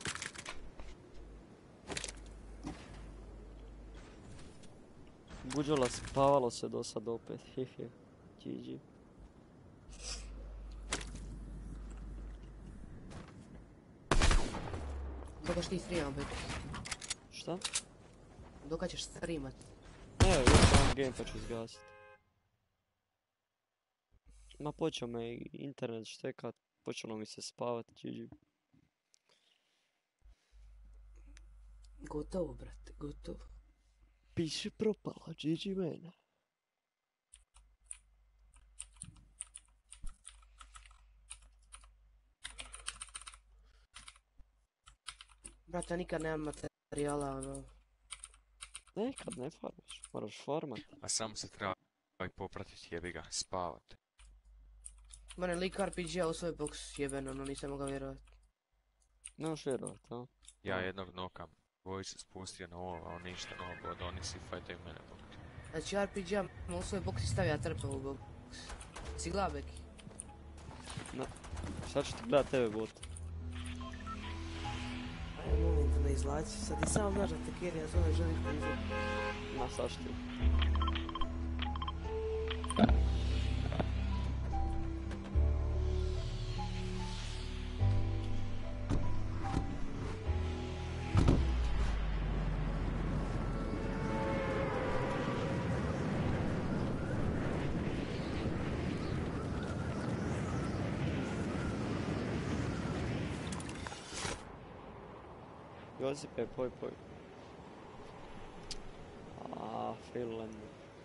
Buđola, spavalo se do sad opet. Hehe. GG. Dok ćeš ti streamat, Bek? Šta? Dok ćeš streamat? Evo, još sam game pa ću izgasit. Ma počeo me i internet štekat, počelo mi se spavat, GG. Gotovo, brate, gotovo. Piše propala, GG mene. Brate, ja nikad nemam materijala, ono. Nekad ne farmaš, moraš farmat. A samo se treba popratiti, jebi ga, spavati. Mene lik RPG-a u svoj box jebeno, no nisam mogao vjerovat. Ne možeš vjerovat, a? Ja jednog nokam, dvoji se spustio na ovo, a on ništa novo, od oni si fajtaju mene bok. Znači RPG-a u svoj box i stavlja trpe u box. Si gleda, Beki? Sad ću ti gledat tebe bot. Aj, molim te ne izlaci, sad ti samo znaš da te Kirija zove, želiš pizat. Ma sad ću ti. Josipe, poj. Finland.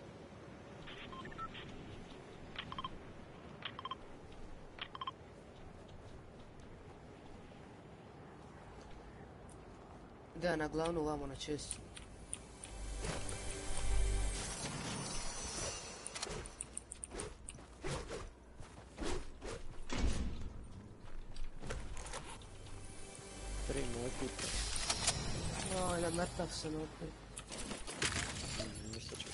Da, na glavnu vamo na čest. Tri moje puta. Oj, da mrtav sam opet. Ništa ću.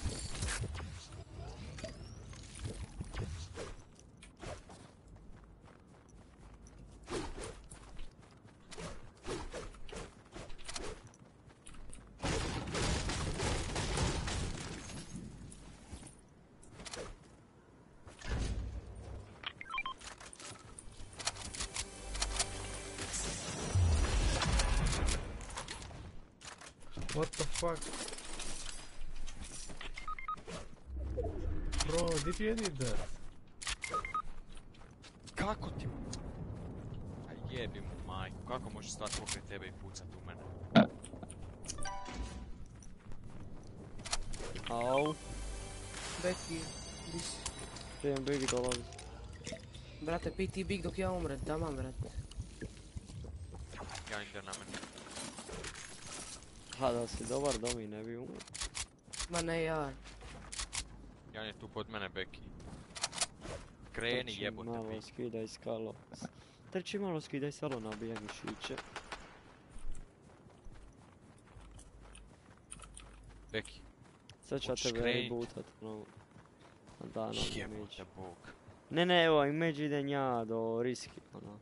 What the fuck? Bro, did you edit that? Kako ti? A jebi mu majku, kako može stati pokraj tebe i pucat u mene? Au. Beki, di si? Prijem Begi dolazi. Brate, pi ti big dok ja umrem, tamam, brate. Ja idem na mene. Ha, da si dobar domi ne bi umro. Ma ne, ja. Jan je tu pod mene, Beki. Kreni, Trči jebote malo, pi. skidaj skalo. Trči malo, skidaj skalo, nabijaj mišiće. Beki, Sad ću ja hoćeš tebe krenit? rebootat, no. Da, no, Jebote bog. Ne, evo, image ide nja do riski, ono.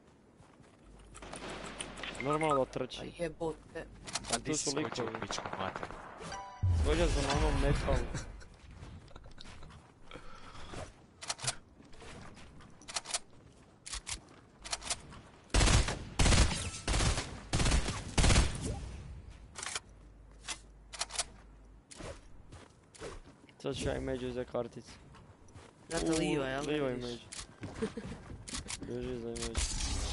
Normalno da A trči. jebote. A tu di su si skočio likovi. u pičku mater? Skođa sam na onom metalu. Sad ću ja image uzeti karticu. Brate, liva, jel? Livo Vidiš? image. Drži za image.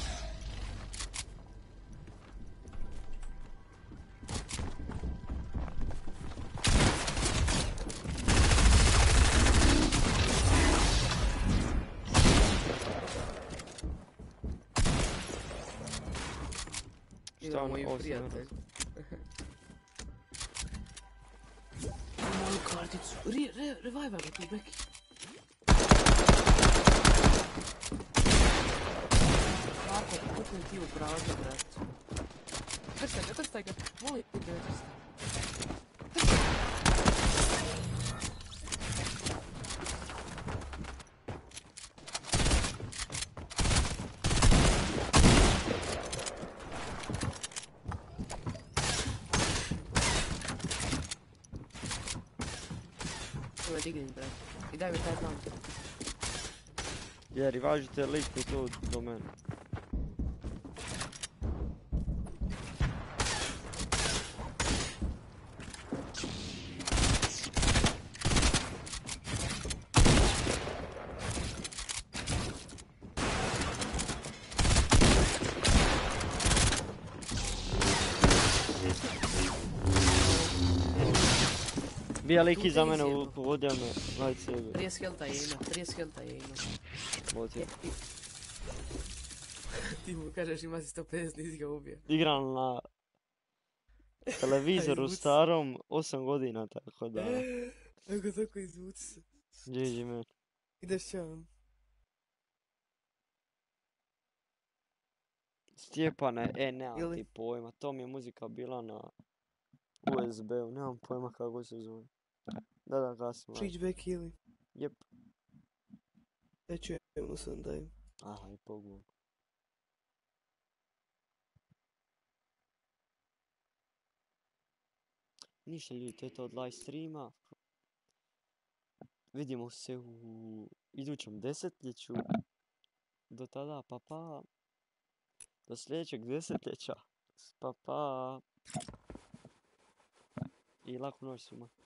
Imamo i Ovo sam prijatelj. Moju karticu. Revival ga tu, Beki. Kako, puknem ti u prazno, brate. Krstaj ga. Molim te, ne krstaj. Me digni, brate. I daj mi taj plan. Jer i važite lik i tu do mene. Bija lik iza mene, pogodio me lightsaber. 30 helta je ima, 30 helta je ima. Bot je. Ti mu kažeš ima si 150, nisi ga ubio. Igram na televizoru Izvuci. starom 8 godina, tako da... Evo tako izvuci se. GG man. Ideš čan. Stjepane, nemam Ili? ti pojma, to mi je muzika bila na USB-u, nemam pojma kako se zove. Da, kasno. Preach back ili? Jep. Ja čujemo sam daj. Aha, i pogledam. Ništa ljudi, to je to od live streama. Vidimo se u idućem desetljeću. Do tada, pa. Do sljedećeg desetljeća. Pa. I laku noć svima.